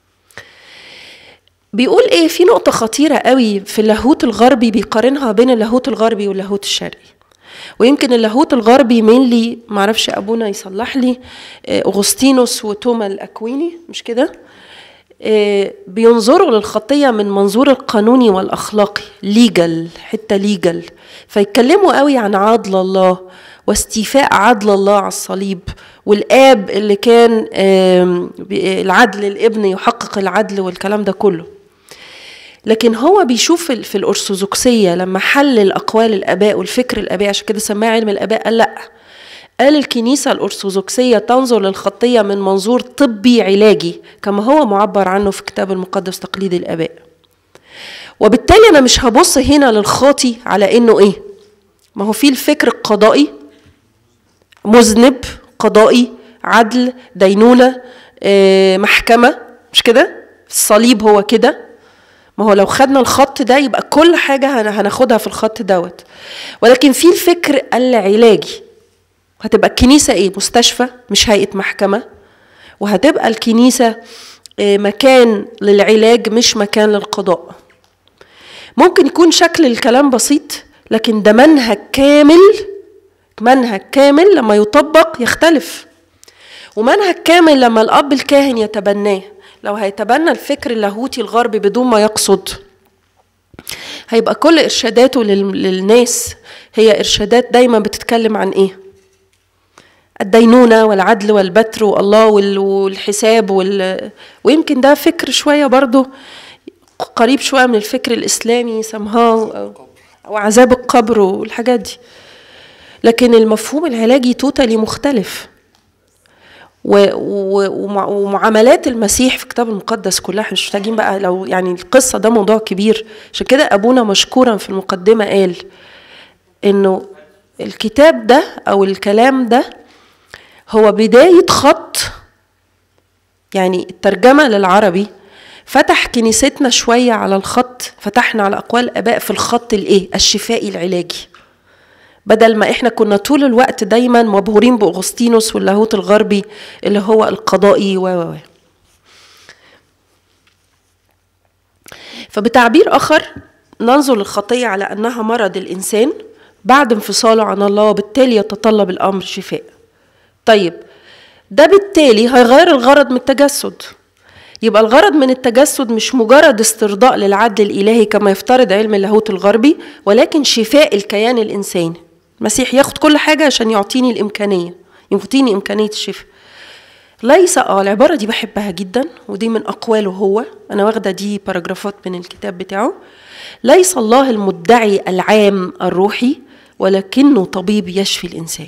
بيقول ايه؟ في نقطة خطيرة قوي في اللاهوت الغربي بيقارنها بين اللاهوت الغربي واللاهوت الشرقي. ويمكن اللاهوت الغربي مينلي، معرفش أبونا يصلح لي، أغسطينوس وتوما الأكويني، مش كده؟ بينظروا للخطية من منظور القانوني والأخلاقي، ليجل، حتة ليجل. فيتكلموا قوي عن عدل الله واستيفاء عدل الله على الصليب، والآب اللي كان العدل الابن يحقق العدل والكلام ده كله. لكن هو بيشوف في الأرثوذكسية لما حلل أقوال الآباء والفكر الآباء، عشان كده سماه علم الآباء، قال لأ، قال الكنيسة الأرثوذكسية تنظر للخطية من منظور طبي علاجي كما هو معبر عنه في كتاب المقدس تقليد الآباء. وبالتالي أنا مش هبص هنا للخاطي على إنه إيه، ما هو في الفكر القضائي، مذنب، قضائي، عدل، دينونة، محكمة، مش كده؟ الصليب هو كده. ما هو لو خدنا الخط ده يبقى كل حاجة هناخدها في الخط دوت. ولكن في الفكر العلاجي، هتبقى الكنيسة ايه؟ مستشفى مش هيئة محكمة، وهتبقى الكنيسة مكان للعلاج مش مكان للقضاء. ممكن يكون شكل الكلام بسيط، لكن ده منهج كامل، منهج كامل لما يطبق يختلف، ومنهج كامل لما الأب الكاهن يتبناه. لو هيتبنى الفكر اللاهوتي الغربي بدون ما يقصد، هيبقى كل إرشاداته للناس هي إرشادات دايما بتتكلم عن إيه؟ الدينونة والعدل والبتر والله والحساب وال... ويمكن ده فكر شوية برضو قريب شوية من الفكر الإسلامي سمها، أو عذاب القبر والحاجات دي. لكن المفهوم العلاجي توتالي مختلف. ومعاملات المسيح في الكتاب المقدس كلها احنا مش محتاجين بقى، لو يعني القصة ده موضوع كبير. عشان كده أبونا مشكورا في المقدمة قال إنه الكتاب ده أو الكلام ده هو بداية خط، يعني الترجمة للعربي فتح كنيستنا شوية على الخط، فتحنا على أقوال الآباء في الخط الإيه؟ الشفائي العلاجي، بدل ما إحنا كنا طول الوقت دايما مبهورين بأغسطينوس واللاهوت الغربي اللي هو القضائي و و فبتعبير آخر ننظر للخطية على أنها مرض الإنسان بعد انفصاله عن الله، وبالتالي يتطلب الأمر شفاء. طيب ده بالتالي هيغير الغرض من التجسد. يبقى الغرض من التجسد مش مجرد استرضاء للعدل الإلهي كما يفترض علم اللاهوت الغربي، ولكن شفاء الكيان الإنساني. المسيح ياخد كل حاجة عشان يعطيني الإمكانية، يعطيني إمكانية الشفاء. ليس اه العبارة دي بحبها جدا ودي من أقواله هو، أنا واخدة دي باراجرافات من الكتاب بتاعه. ليس الله المدعي العام الروحي ولكنه طبيب يشفي الإنسان.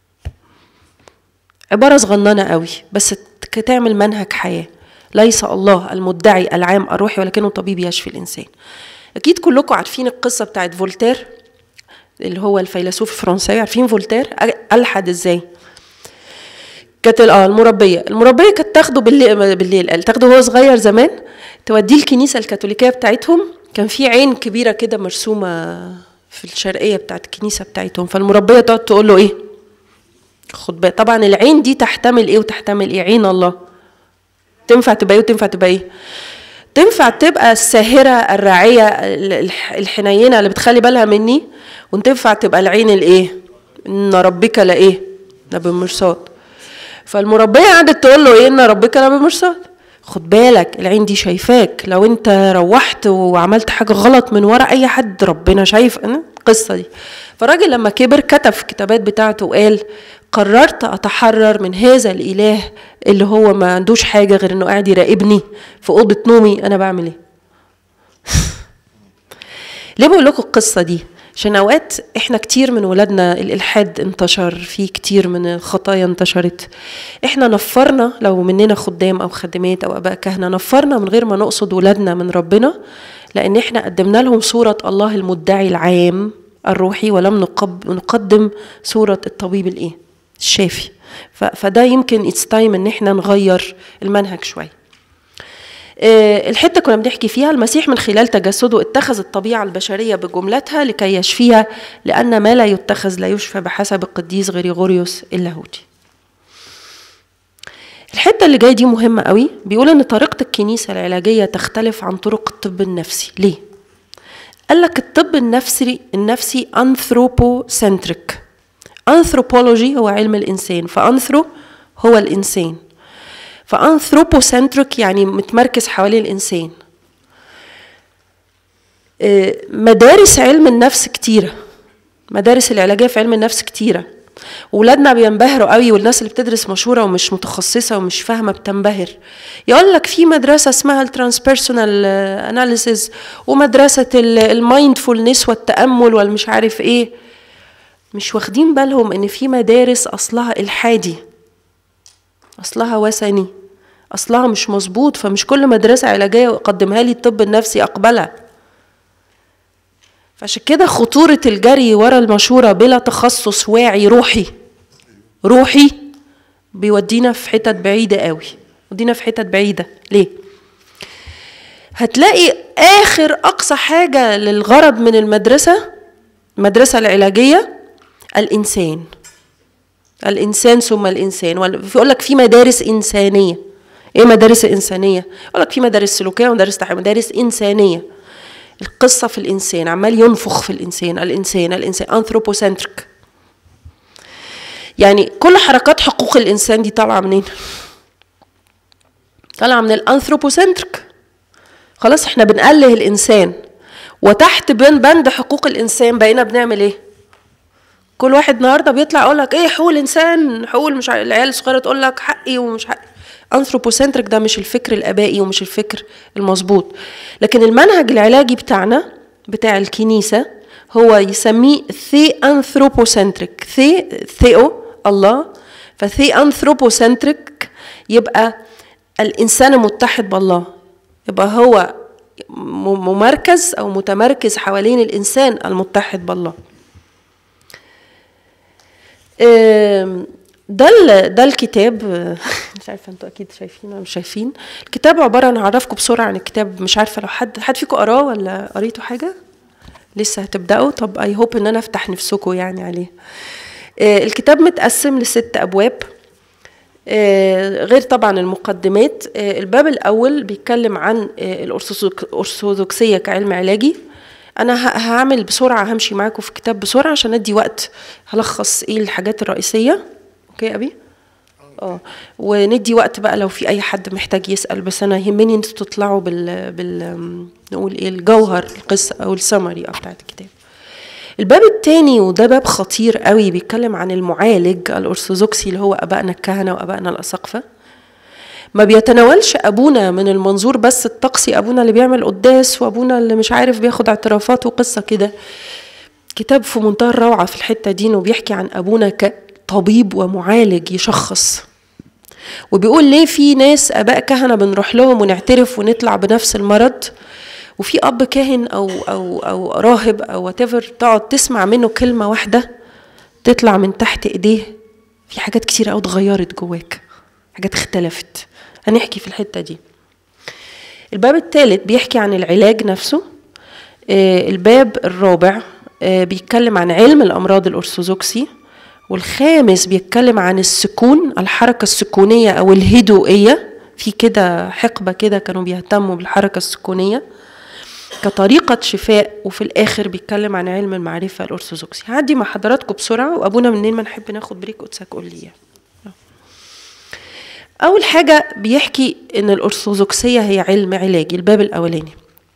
عبارة صغننة قوي بس تعمل منهج حياة. ليس الله المدعي العام الروحي ولكنه طبيب يشفي الإنسان. أكيد كلكم عارفين القصة بتاعت فولتير اللي هو الفيلسوف الفرنسي. عارفين فولتير ألحد إزاي؟ كانت اه المربيه المربيه كانت تاخده بالليل بالليل تاخده وهو صغير زمان، توديه الكنيسه الكاثوليكيه بتاعتهم. كان في عين كبيره كده مرسومه في الشرقيه بتاعت الكنيسه بتاعتهم، فالمربيه تقعد تقول له ايه؟ خد بالك. طبعا العين دي تحتمل ايه وتحتمل ايه؟ عين الله تنفع تبقى ايه وتنفع تبقى ايه؟ تنفع تبقى الساهره الراعيه الحنينه اللي بتخلي بالها مني، وتنفع تبقى العين الايه؟ ان ربك لايه؟ لبالمرصاد. فالمربيه قعدت تقول له ايه؟ ان ربك لبالمرصاد. خد بالك العين دي شايفاك، لو انت روحت وعملت حاجه غلط من ورا اي حد ربنا شايف. القصه دي. فالراجل لما كبر كتب في الكتابات بتاعته وقال قررت اتحرر من هذا الاله اللي هو ما عندوش حاجه غير انه قاعد يراقبني في اوضه نومي انا بعمل ايه. ليه بقول لكم القصه دي؟ عشان اوقات احنا كتير من ولادنا الالحاد انتشر فيه، كتير من الخطايا انتشرت. احنا نفرنا لو مننا خدام او خادمات او اباء كهنه، نفرنا من غير ما نقصد ولادنا من ربنا، لان احنا قدمنا لهم صوره الله المدعي العام الروحي ولم نقدم صوره الطبيب الايه؟ الشافي. فده يمكن اتس تايم ان احنا نغير المنهج شويه. الحته كنا بنحكي فيها المسيح من خلال تجسده اتخذ الطبيعه البشريه بجملتها لكي يشفيها، لان ما لا يتخذ لا يشفى بحسب القديس غريغوريوس اللاهوتي. الحته اللي جايه دي مهمه قوي. بيقول ان طريقه الكنيسه العلاجيه تختلف عن طرق الطب النفسي. ليه؟ قال لك الطب النفسي النفسي anthropocentric. anthropology هو علم الانسان، فانثرو هو الانسان، فانثروبوسنتريك يعني متمركز حوالين الانسان. مدارس علم النفس كتيره، مدارس العلاجيه في علم النفس كتيره. ولادنا بينبهروا قوي، والناس اللي بتدرس مشهوره ومش متخصصه ومش فاهمه بتنبهر. يقول لك في مدرسه اسمها الترانسبيرسونال اناليسيز، ومدرسه المايندفولنس والتامل والمش عارف ايه. مش واخدين بالهم ان في مدارس اصلها الحادي، اصلها وثني، اصلها مش مظبوط. فمش كل مدرسه علاجيه يقدمها لي الطب النفسي اقبلها. فعشان كده خطوره الجري ورا المشوره بلا تخصص واعي روحي روحي بيودينا في حتت بعيده قوي، ودينا في حتت بعيده. ليه؟ هتلاقي اخر اقصى حاجه للغرض من المدرسه المدرسه العلاجيه الانسان الانسان ثم الانسان. يقول لك في مدارس انسانيه. ايه مدارس انسانيه؟ يقول لك في مدارس سلوكيه ومدارس تحليل. مدارس انسانيه، القصه في الانسان، عمال ينفخ في الانسان الانسان الانسان انثروبوسنتريك. يعني كل حركات حقوق الانسان دي طالعه منين؟ طالعه من الانثروبوسنتريك. خلاص احنا بنقله الانسان، وتحت بند حقوق الانسان بقينا بنعمل ايه؟ كل واحد النهارده بيطلع يقول لك ايه حقوق الانسان، حقوق مش عارف. العيال الصغيره تقول لك حقي ومش حقي. انثروبوسنتريك ده مش الفكر الابائي ومش الفكر المظبوط. لكن المنهج العلاجي بتاعنا بتاع الكنيسه هو يسميه ثي انثروبوسنتريك. ثي ثيو الله، فثي انثروبوسنتريك يبقى الانسان متحد بالله، يبقى هو ممركز او متمركز حوالين الانسان المتحد بالله. ده ده الكتاب. مش عارفه انتوا اكيد شايفين ولا مش شايفين. الكتاب عباره عن هعرفكم بسرعه عن الكتاب. مش عارفه لو حد حد فيكم قراه ولا قريتوا حاجه لسه هتبداوا. طب اي هوب ان انا افتح نفسكم يعني عليه. الكتاب متقسم لست ابواب، غير طبعا المقدمات. الباب الاول بيتكلم عن الارثوذكسيه كعلم علاجي. انا هعمل بسرعه، همشي معاكم في الكتاب بسرعه عشان ندي وقت هلخص ايه الحاجات الرئيسيه. اوكي يا ابي؟ اه وندي وقت بقى لو في اي حد محتاج يسال. بس انا يهمني انتوا تطلعوا بال بال نقول ايه الجوهر القصه او السمري بتاعت الكتاب. الباب الثاني وده باب خطير قوي، بيتكلم عن المعالج الارثوذكسي اللي هو ابائنا الكهنه وابائنا الاساقفه. ما بيتناولش ابونا من المنظور بس الطقسي، ابونا اللي بيعمل قداس وابونا اللي مش عارف بياخد اعترافات وقصه كده. كتاب في منتهى الروعه في الحته دي، انه بيحكي عن ابونا كطبيب ومعالج يشخص، وبيقول ليه في ناس اباء كهنه بنروح لهم ونعترف ونطلع بنفس المرض، وفي اب كاهن او او او راهب او واتيفر تقعد تسمع منه كلمه واحده تطلع من تحت ايديه في حاجات كتير قوي اتغيرت جواك، حاجات اختلفت. هنحكي في الحته دي. الباب الثالث بيحكي عن العلاج نفسه. الباب الرابع بيتكلم عن علم الامراض الارثوذكسي. والخامس بيتكلم عن السكون، الحركه السكونيه او الهدوئيه. في كده حقبه كده كانوا بيهتموا بالحركه السكونيه كطريقه شفاء. وفي الاخر بيتكلم عن علم المعرفه الارثوذكسي. هعدي مع حضراتكم بسرعه، وابونا منين ما نحب ناخد بريك قدسك قول لي. اول حاجه بيحكي ان الارثوذكسيه هي علم علاجي. الباب الاولاني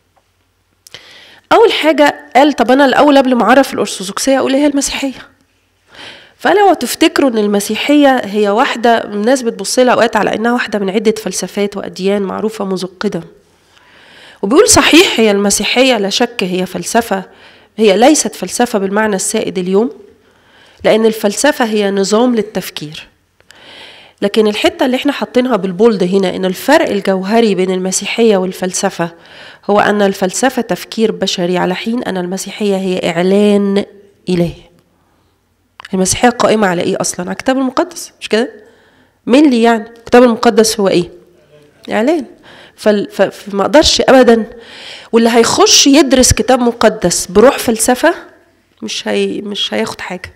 اول حاجه قال طب انا الاول قبل ما اعرف الارثوذكسيه اقول ايه هي المسيحيه. فلو تفتكروا ان المسيحيه هي واحده، الناس بتبص لها اوقات على انها واحده من عده فلسفات واديان معروفه منذ القدم، وبيقول صحيح هي المسيحيه لا شك هي فلسفه، هي ليست فلسفه بالمعنى السائد اليوم، لان الفلسفه هي نظام للتفكير. لكن الحته اللي احنا حاطينها بالبولد هنا ان الفرق الجوهري بين المسيحيه والفلسفه هو ان الفلسفه تفكير بشري، على حين ان المسيحيه هي اعلان الهي. المسيحيه قائمه على ايه اصلا؟ على الكتاب المقدس، مش كده؟ مين لي يعني الكتاب المقدس هو ايه؟ اعلان. فما اقدرش ابدا، واللي هيخش يدرس كتاب مقدس بروح فلسفه مش هي مش هياخد حاجه.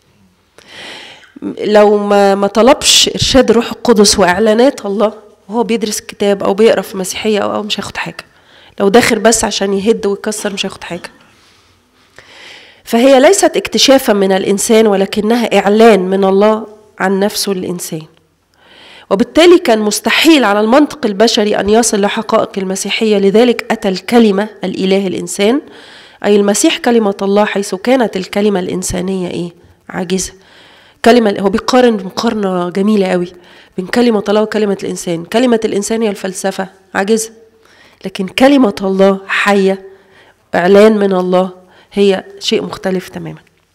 لو ما ما طلبش ارشاد روح القدس واعلانات الله وهو بيدرس كتاب او بيقرا في مسيحيه او او مش هياخد حاجه. لو داخل بس عشان يهد ويكسر مش هياخد حاجه. فهي ليست اكتشافا من الانسان، ولكنها اعلان من الله عن نفسه للانسان. وبالتالي كان مستحيل على المنطق البشري ان يصل لحقائق المسيحيه، لذلك اتى الكلمه الاله الانسان، اي المسيح كلمه الله، حيث كانت الكلمه الانسانيه ايه؟ عاجزه. كلمة، هو بيقارن مقارنة جميلة قوي بين كلمة الله وكلمة الإنسان. كلمة الإنسان هي الفلسفة عاجزة، لكن كلمة الله حية، إعلان من الله، هي شيء مختلف تماما.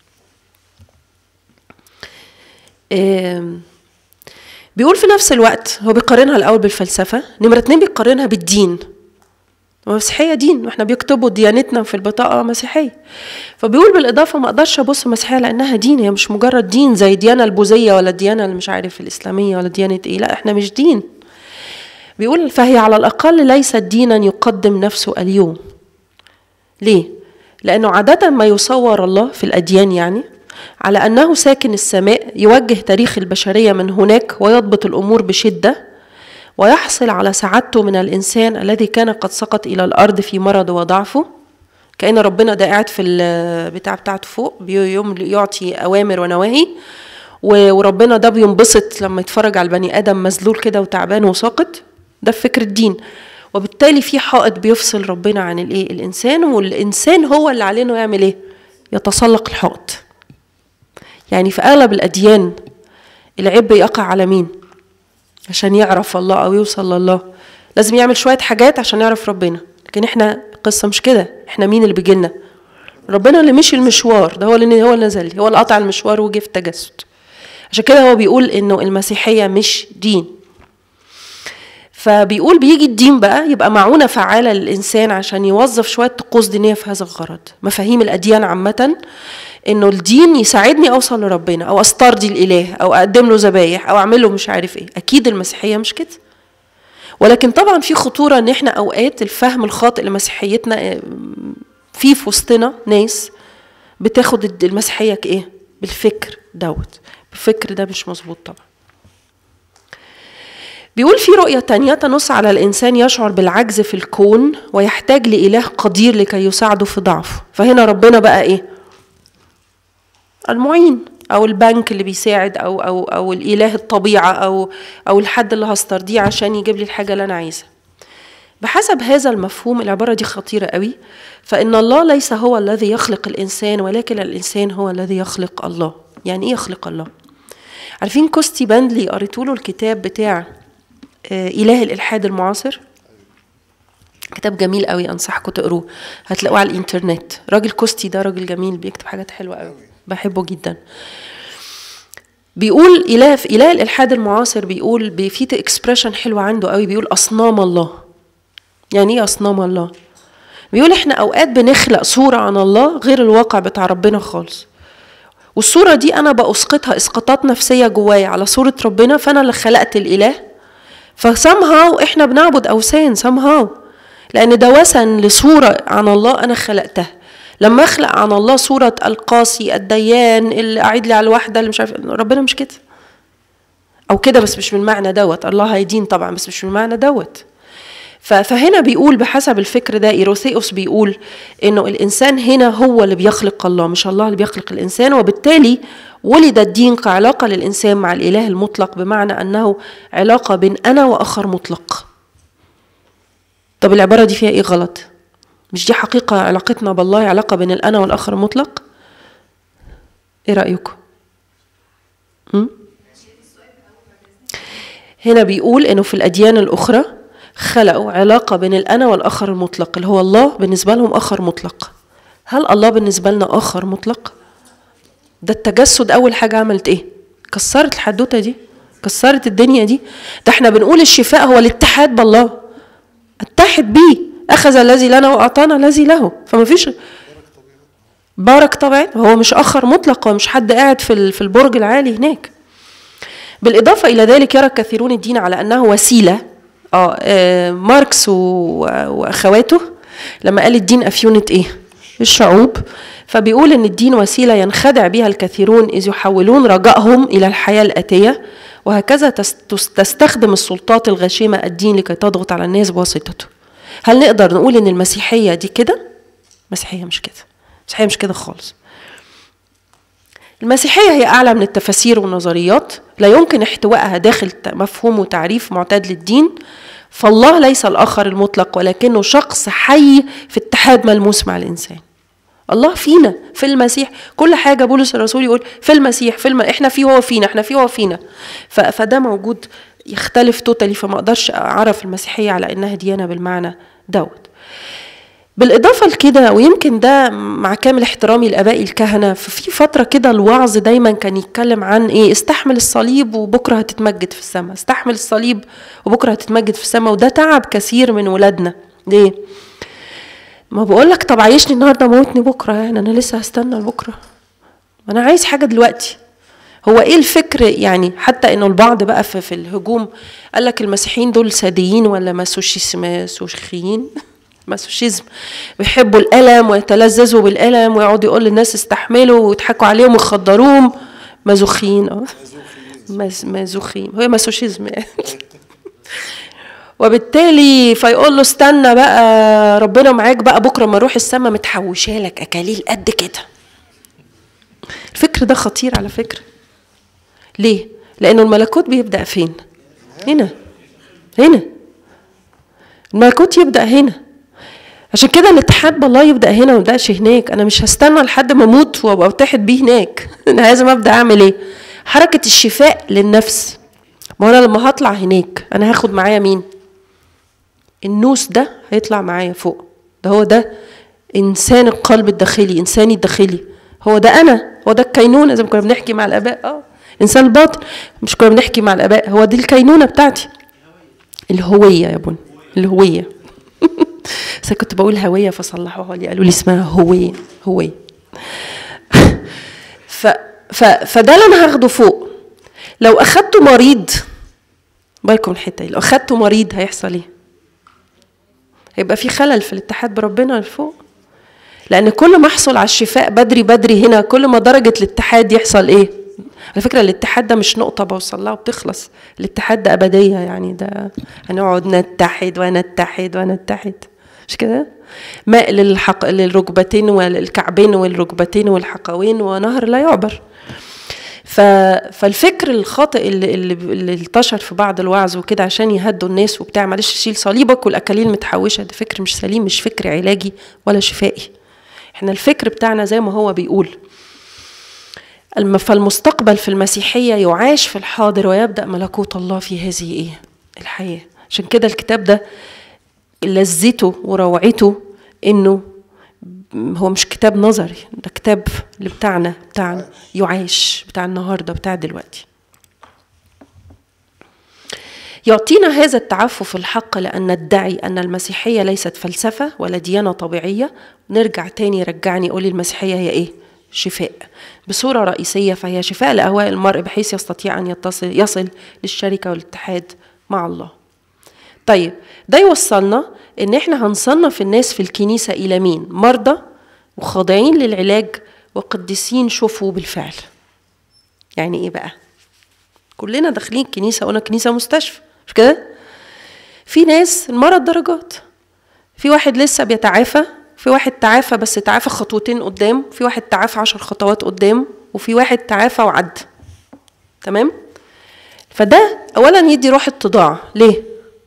بيقول في نفس الوقت هو بيقارنها الأول بالفلسفة، نمرة اتنين بيقارنها بالدين. المسيحية دين، واحنا بيكتبوا ديانتنا في البطاقة مسيحية. فبيقول بالإضافة ما أقدرش أبص المسيحية لأنها دين، هي مش مجرد دين زي الديانة البوذية ولا الديانة اللي مش عارف الإسلامية ولا ديانة إيه، لا إحنا مش دين. بيقول فهي على الأقل ليست دينا يقدم نفسه اليوم. ليه؟ لأنه عادة ما يصور الله في الأديان يعني على أنه ساكن السماء، يوجه تاريخ البشرية من هناك ويضبط الأمور بشدة، ويحصل على سعادته من الإنسان الذي كان قد سقط إلى الأرض في مرض وضعفه. كأن ربنا ده قاعد في البتاع بتاعته فوق يعطي أوامر ونواهي، وربنا ده بينبسط لما يتفرج على البني آدم مذلول كده وتعبان وساقط. ده فكر الدين. وبالتالي في حائط بيفصل ربنا عن الايه؟ الإنسان، والإنسان هو اللي عليه انه يعمل ايه؟ يتسلق الحائط. يعني في أغلب الأديان العيب يقع على مين؟ عشان يعرف الله أو يوصل لله لازم يعمل شوية حاجات عشان يعرف ربنا. لكن احنا قصة مش كده. احنا مين اللي بيجيلنا؟ ربنا اللي مشي المشوار ده، هو اللي هو اللي نزل، هو اللي قطع المشوار وجه في التجسد. عشان كده هو بيقول انه المسيحية مش دين. فبيقول بيجي الدين بقى يبقى معونة فعالة للإنسان عشان يوظف شوية طقوس دينية في هذا الغرض. مفاهيم الأديان عامة انه الدين يساعدني اوصل لربنا، او استرضي الاله، او اقدم له ذبايح، او اعمل له مش عارف ايه. اكيد المسيحيه مش كده. ولكن طبعا في خطوره ان احنا اوقات الفهم الخاطئ لمسيحيتنا، في في وسطنا ناس بتاخد المسيحيه كايه؟ بالفكر دوت. الفكر ده مش مظبوط طبعا. بيقول في رؤيه تانية تنص على الانسان يشعر بالعجز في الكون ويحتاج لاله قدير لكي يساعده في ضعفه. فهنا ربنا بقى ايه؟ المعين، او البنك اللي بيساعد، او او او الاله الطبيعه، او او الحد اللي هسترضيه عشان يجيب لي الحاجه اللي انا عايزها. بحسب هذا المفهوم العباره دي خطيره قوي. فان الله ليس هو الذي يخلق الانسان، ولكن الانسان هو الذي يخلق الله. يعني ايه يخلق الله؟ عارفين كوستي باندلي؟ قريتوا له الكتاب بتاع إله الإلحاد المعاصر، كتاب جميل قوي أنصحكم تقروه، هتلاقوه على الإنترنت. راجل كوستي ده راجل جميل بيكتب حاجات حلوة قوي، بحبه جدا. بيقول إله في إله الإلحاد المعاصر، بيقول في إكسبريشن حلوة عنده قوي، بيقول أصنام الله. يعني إيه أصنام الله؟ بيقول إحنا أوقات بنخلق صورة عن الله غير الواقع بتاع ربنا خالص، والصورة دي أنا بأسقطها إسقاطات نفسية جوايا على صورة ربنا، فأنا اللي خلقت الإله. فسامهاو إحنا بنعبد أوثان سامهاو، لأن ده وثن لصورة عن الله أنا خلقتها. لما أخلق عن الله صورة القاسي الديان اللي قاعد لي على الوحدة اللي مش عارف، ربنا مش كده أو كده، بس مش من معنى دوت. الله هيدين طبعا، بس مش من معنى دوت. فهنا بيقول بحسب الفكر ده إيروثيوس بيقول إنه الإنسان هنا هو اللي بيخلق الله، مش الله اللي بيخلق الإنسان. وبالتالي ولد الدين كعلاقة للإنسان مع الإله المطلق، بمعنى أنه علاقة بين أنا وآخر مطلق. طب العبارة دي فيها إيه غلط؟ مش دي حقيقة علاقتنا بالله، علاقة بين الأنا والآخر المطلق؟ إيه رأيكم؟ م? هنا بيقول إنه في الأديان الأخرى خلقوا علاقة بين الأنا والآخر المطلق، اللي هو الله بالنسبة لهم آخر مطلق. هل الله بالنسبة لنا آخر مطلق؟ ده التجسد أول حاجة عملت إيه؟ كسرت الحدوتة دي، كسرت الدنيا دي. ده احنا بنقول الشفاء هو الاتحاد بالله، اتحد بيه، أخذ الذي لنا وأعطانا الذي له. فما فيش بارك طبعا، هو مش آخر مطلق، هو مش حد قاعد في في البرج العالي هناك. بالإضافة إلى ذلك يرى كثيرون الدين على أنه وسيلة. آه, آه ماركس وأخواته لما قال الدين أفيونة إيه؟ الشعوب. فبيقول إن الدين وسيلة ينخدع بها الكثيرون إذ يحولون رجائهم إلى الحياة الآتية، وهكذا تستخدم السلطات الغاشمة الدين لكي تضغط على الناس بواسطته. هل نقدر نقول إن المسيحية دي كده؟ المسيحية مش كده، المسيحية مش كده خالص. المسيحية هي أعلى من التفاسير والنظريات، لا يمكن احتوائها داخل مفهوم وتعريف معتاد للدين. فالله ليس الآخر المطلق، ولكنه شخص حي في اتحاد ملموس مع الإنسان. الله فينا، في المسيح، كل حاجة بولس الرسول يقول في المسيح، في الم... احنا فيه هو فينا، احنا فيه هو فينا. ف... فده موجود، يختلف توتالي. فما اقدرش اعرف المسيحية على انها ديانة بالمعنى دوت. بالإضافة لكده، ويمكن ده مع كامل احترامي لآبائي الكهنة، ففي فترة كده الوعظ دايما كان يتكلم عن إيه؟ استحمل الصليب وبكرة هتتمجد في السماء، استحمل الصليب وبكرة هتتمجد في السماء. وده تعب كثير من ولادنا. ليه؟ ما بقولك طب عايشني النهاردة موتني بكرة، يعني أنا لسه هستنى لبكرة، أنا عايز حاجة دلوقتي. هو إيه الفكر يعني؟ حتى إنه البعض بقى في, في الهجوم قال لك المسيحيين دول ساديين ولا ماسوخيين، ماسوشيزم، بيحبوا الألم ويتلذذوا بالألم ويقعدوا يقول للناس استحملوا ويضحكوا عليهم ويخدروهم. مازوخيين، اه مازوخيين، هو ماسوشيزم يعني. وبالتالي فيقول له استنى بقى ربنا معاك بقى، بكره ما اروح السما متحوشه لك اكاليل قد كده. الفكر ده خطير على فكره. ليه؟ لانه الملكوت بيبدا فين؟ هنا هنا الملكوت يبدا هنا. عشان كده الاتحاد بالله يبدا هنا وما يبداش هناك. انا مش هستنى لحد ما اموت وابقى اتحد بيه هناك. انا لازم ابدا اعمل ايه؟ حركه الشفاء للنفس. ما انا لما هطلع هناك انا هاخد معايا مين؟ النوس ده هيطلع معايا فوق. ده هو ده انسان القلب الداخلي، انساني الداخلي، هو ده انا، هو ده الكينونه زي ما كنا بنحكي مع الاباء. اه انسان الباطن، مش كنا بنحكي مع الاباء، هو دي الكينونه بتاعتي، الهويه يا بني، الهويه. بس كنت بقول هويه فصلحوها لي، قالوا لي اسمها هويه، هويه. ف ف فده اللي انا هاخده فوق. لو اخدته مريض، بالكم الحته دي، لو اخدته مريض هيحصل ايه؟ هيبقى في خلل في الاتحاد بربنا لفوق. لان كل ما احصل على الشفاء بدري بدري هنا، كل ما درجه الاتحاد يحصل ايه؟ على فكره الاتحاد ده مش نقطه بوصل لها وبتخلص، الاتحاد ده ابديه. يعني ده هنقعد نتحد ونتحد ونتحد، مش كده؟ ماء للحق للركبتين والكعبين والركبتين والحقوين ونهر لا يعبر. ف... فالفكر الخاطئ اللي, اللي, اللي انتشر في بعض الوعظ وكده عشان يهدوا الناس وبتاع، معلش شيل صليبك والاكاليل متحوشه، ده فكر مش سليم، مش فكر علاجي ولا شفائي. احنا الفكر بتاعنا زي ما هو بيقول، فالمستقبل في المسيحيه يعاش في الحاضر، ويبدا ملكوت الله في هذه ايه؟ الحياة. عشان كده الكتاب ده لذته وروعته انه هو مش كتاب نظري، ده كتاب اللي بتاعنا بتاعنا يعيش، بتاع النهارده، بتاع دلوقتي. يعطينا هذا التعفف الحق لأن ندعي أن المسيحية ليست فلسفة ولا ديانة طبيعية. نرجع تاني رجعني قولي المسيحية هي إيه؟ شفاء بصورة رئيسية، فهي شفاء لأهواء المرء بحيث يستطيع أن يتصل يصل للشركة والاتحاد مع الله. طيب ده يوصلنا إن إحنا هنصنف الناس في الكنيسة إلى مين؟ مرضى وخاضعين للعلاج وقديسين شوفوا بالفعل. يعني إيه بقى؟ كلنا داخلين كنيسة، قلنا كنيسة مستشفى مش كده؟ في ناس المرض درجات، في واحد لسه بيتعافى، في واحد تعافى بس تعافى خطوتين قدام، في واحد تعافى عشر خطوات قدام، وفي واحد تعافى وعد. تمام؟ فده أولا يدي روح اتضاع. ليه؟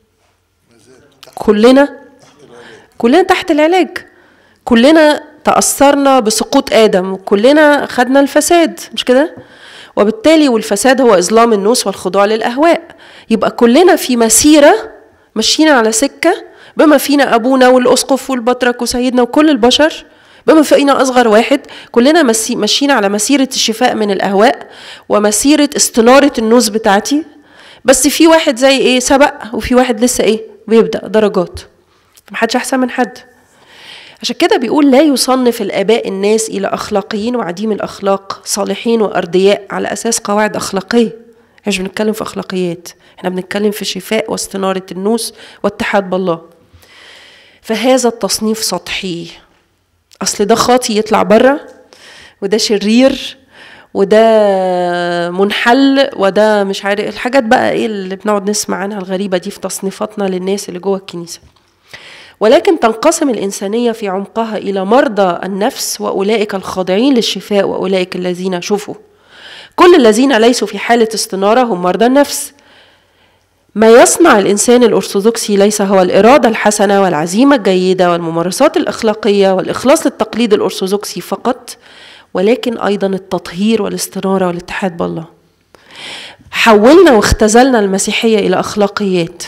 كلنا كلنا تحت العلاج، كلنا تأثرنا بسقوط آدم، وكلنا خدنا الفساد مش كده؟ وبالتالي والفساد هو إظلام النوس والخضوع للأهواء. يبقى كلنا في مسيرة مشينا على سكة، بما فينا أبونا والأسقف والبطرك وسيدنا وكل البشر، بما فينا أصغر واحد، كلنا مشينا على مسيرة الشفاء من الأهواء ومسيرة استنارة النوس بتاعتي. بس في واحد زي إيه سبق، وفي واحد لسه إيه بيبدأ درجات، محدش أحسن من حد. عشان كده بيقول لا يصنف الآباء الناس إلى أخلاقيين وعديم الأخلاق، صالحين وأردياء، على أساس قواعد أخلاقية. احنا مش بنتكلم في أخلاقيات، احنا بنتكلم في شفاء واستنارة النوس واتحاد بالله. فهذا التصنيف سطحي، أصل ده خاطي يطلع بره، وده شرير، وده منحل، وده مش عارف الحاجات بقى ايه اللي بنقعد نسمع عنها الغريبة دي في تصنيفاتنا للناس اللي جوه الكنيسة. ولكن تنقسم الإنسانية في عمقها إلى مرضى النفس وأولئك الخاضعين للشفاء وأولئك الذين شوفوا. كل الذين ليسوا في حالة استنارة هم مرضى النفس. ما يصنع الإنسان الأرثوذكسي ليس هو الإرادة الحسنة والعزيمة الجيدة والممارسات الأخلاقية والإخلاص للتقليد الأرثوذكسي فقط، ولكن أيضا التطهير والاستنارة والاتحاد بالله. حولنا واختزلنا المسيحية إلى أخلاقيات،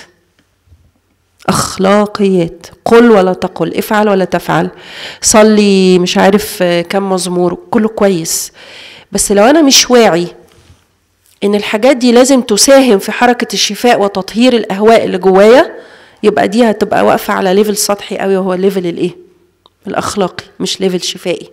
أخلاقيات، قل ولا تقل، افعل ولا تفعل، صلي مش عارف كم مزمور، كله كويس. بس لو أنا مش واعي إن الحاجات دي لازم تساهم في حركة الشفاء وتطهير الأهواء اللي جوايا، يبقى دي هتبقى واقفة على ليفل سطحي قوي، وهو ليفل الإيه؟ الأخلاقي، مش ليفل شفائي.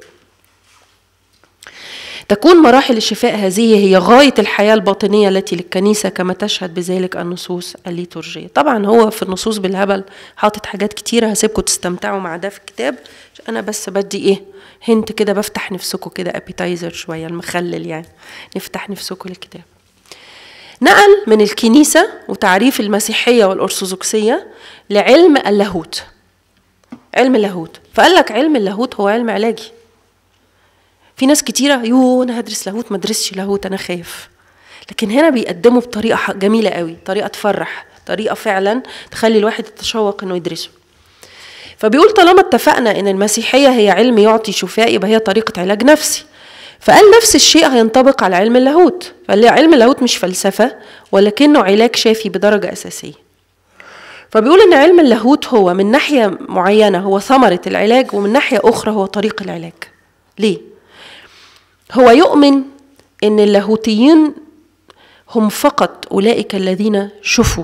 تكون مراحل الشفاء هذه هي غاية الحياة الباطنية التي للكنيسة كما تشهد بذلك النصوص الليتورجية. طبعا هو في النصوص بالهبل حاطط حاجات كتيرة، هسيبكم تستمتعوا مع ده في الكتاب، أنا بس بدي إيه هنت كده، بفتح نفسكم كده أبيتايزر شوية، المخلل يعني، نفتح نفسكم للكتاب. نقل من الكنيسة وتعريف المسيحية والأرثوذكسية لعلم اللاهوت، علم اللاهوت. فقال لك علم اللاهوت هو علم علاجي. في ناس كتيرة يو أنا هدرس لاهوت، ما ادرسش لاهوت أنا خايف. لكن هنا بيقدموا بطريقة جميلة قوي، طريقة تفرح، طريقة فعلا تخلي الواحد يتشوق إنه يدرسه. فبيقول طالما اتفقنا إن المسيحية هي علم يعطي شفاء، يبقى هي طريقة علاج نفسي. فقال نفس الشيء هينطبق على علم اللاهوت. فقال علم اللاهوت مش فلسفة، ولكنه علاج شافي بدرجة أساسية. فبيقول إن علم اللاهوت هو من ناحية معينة هو ثمرة العلاج، ومن ناحية أخرى هو طريق العلاج. ليه؟ هو يؤمن إن اللاهوتيين هم فقط أولئك الذين شفوا.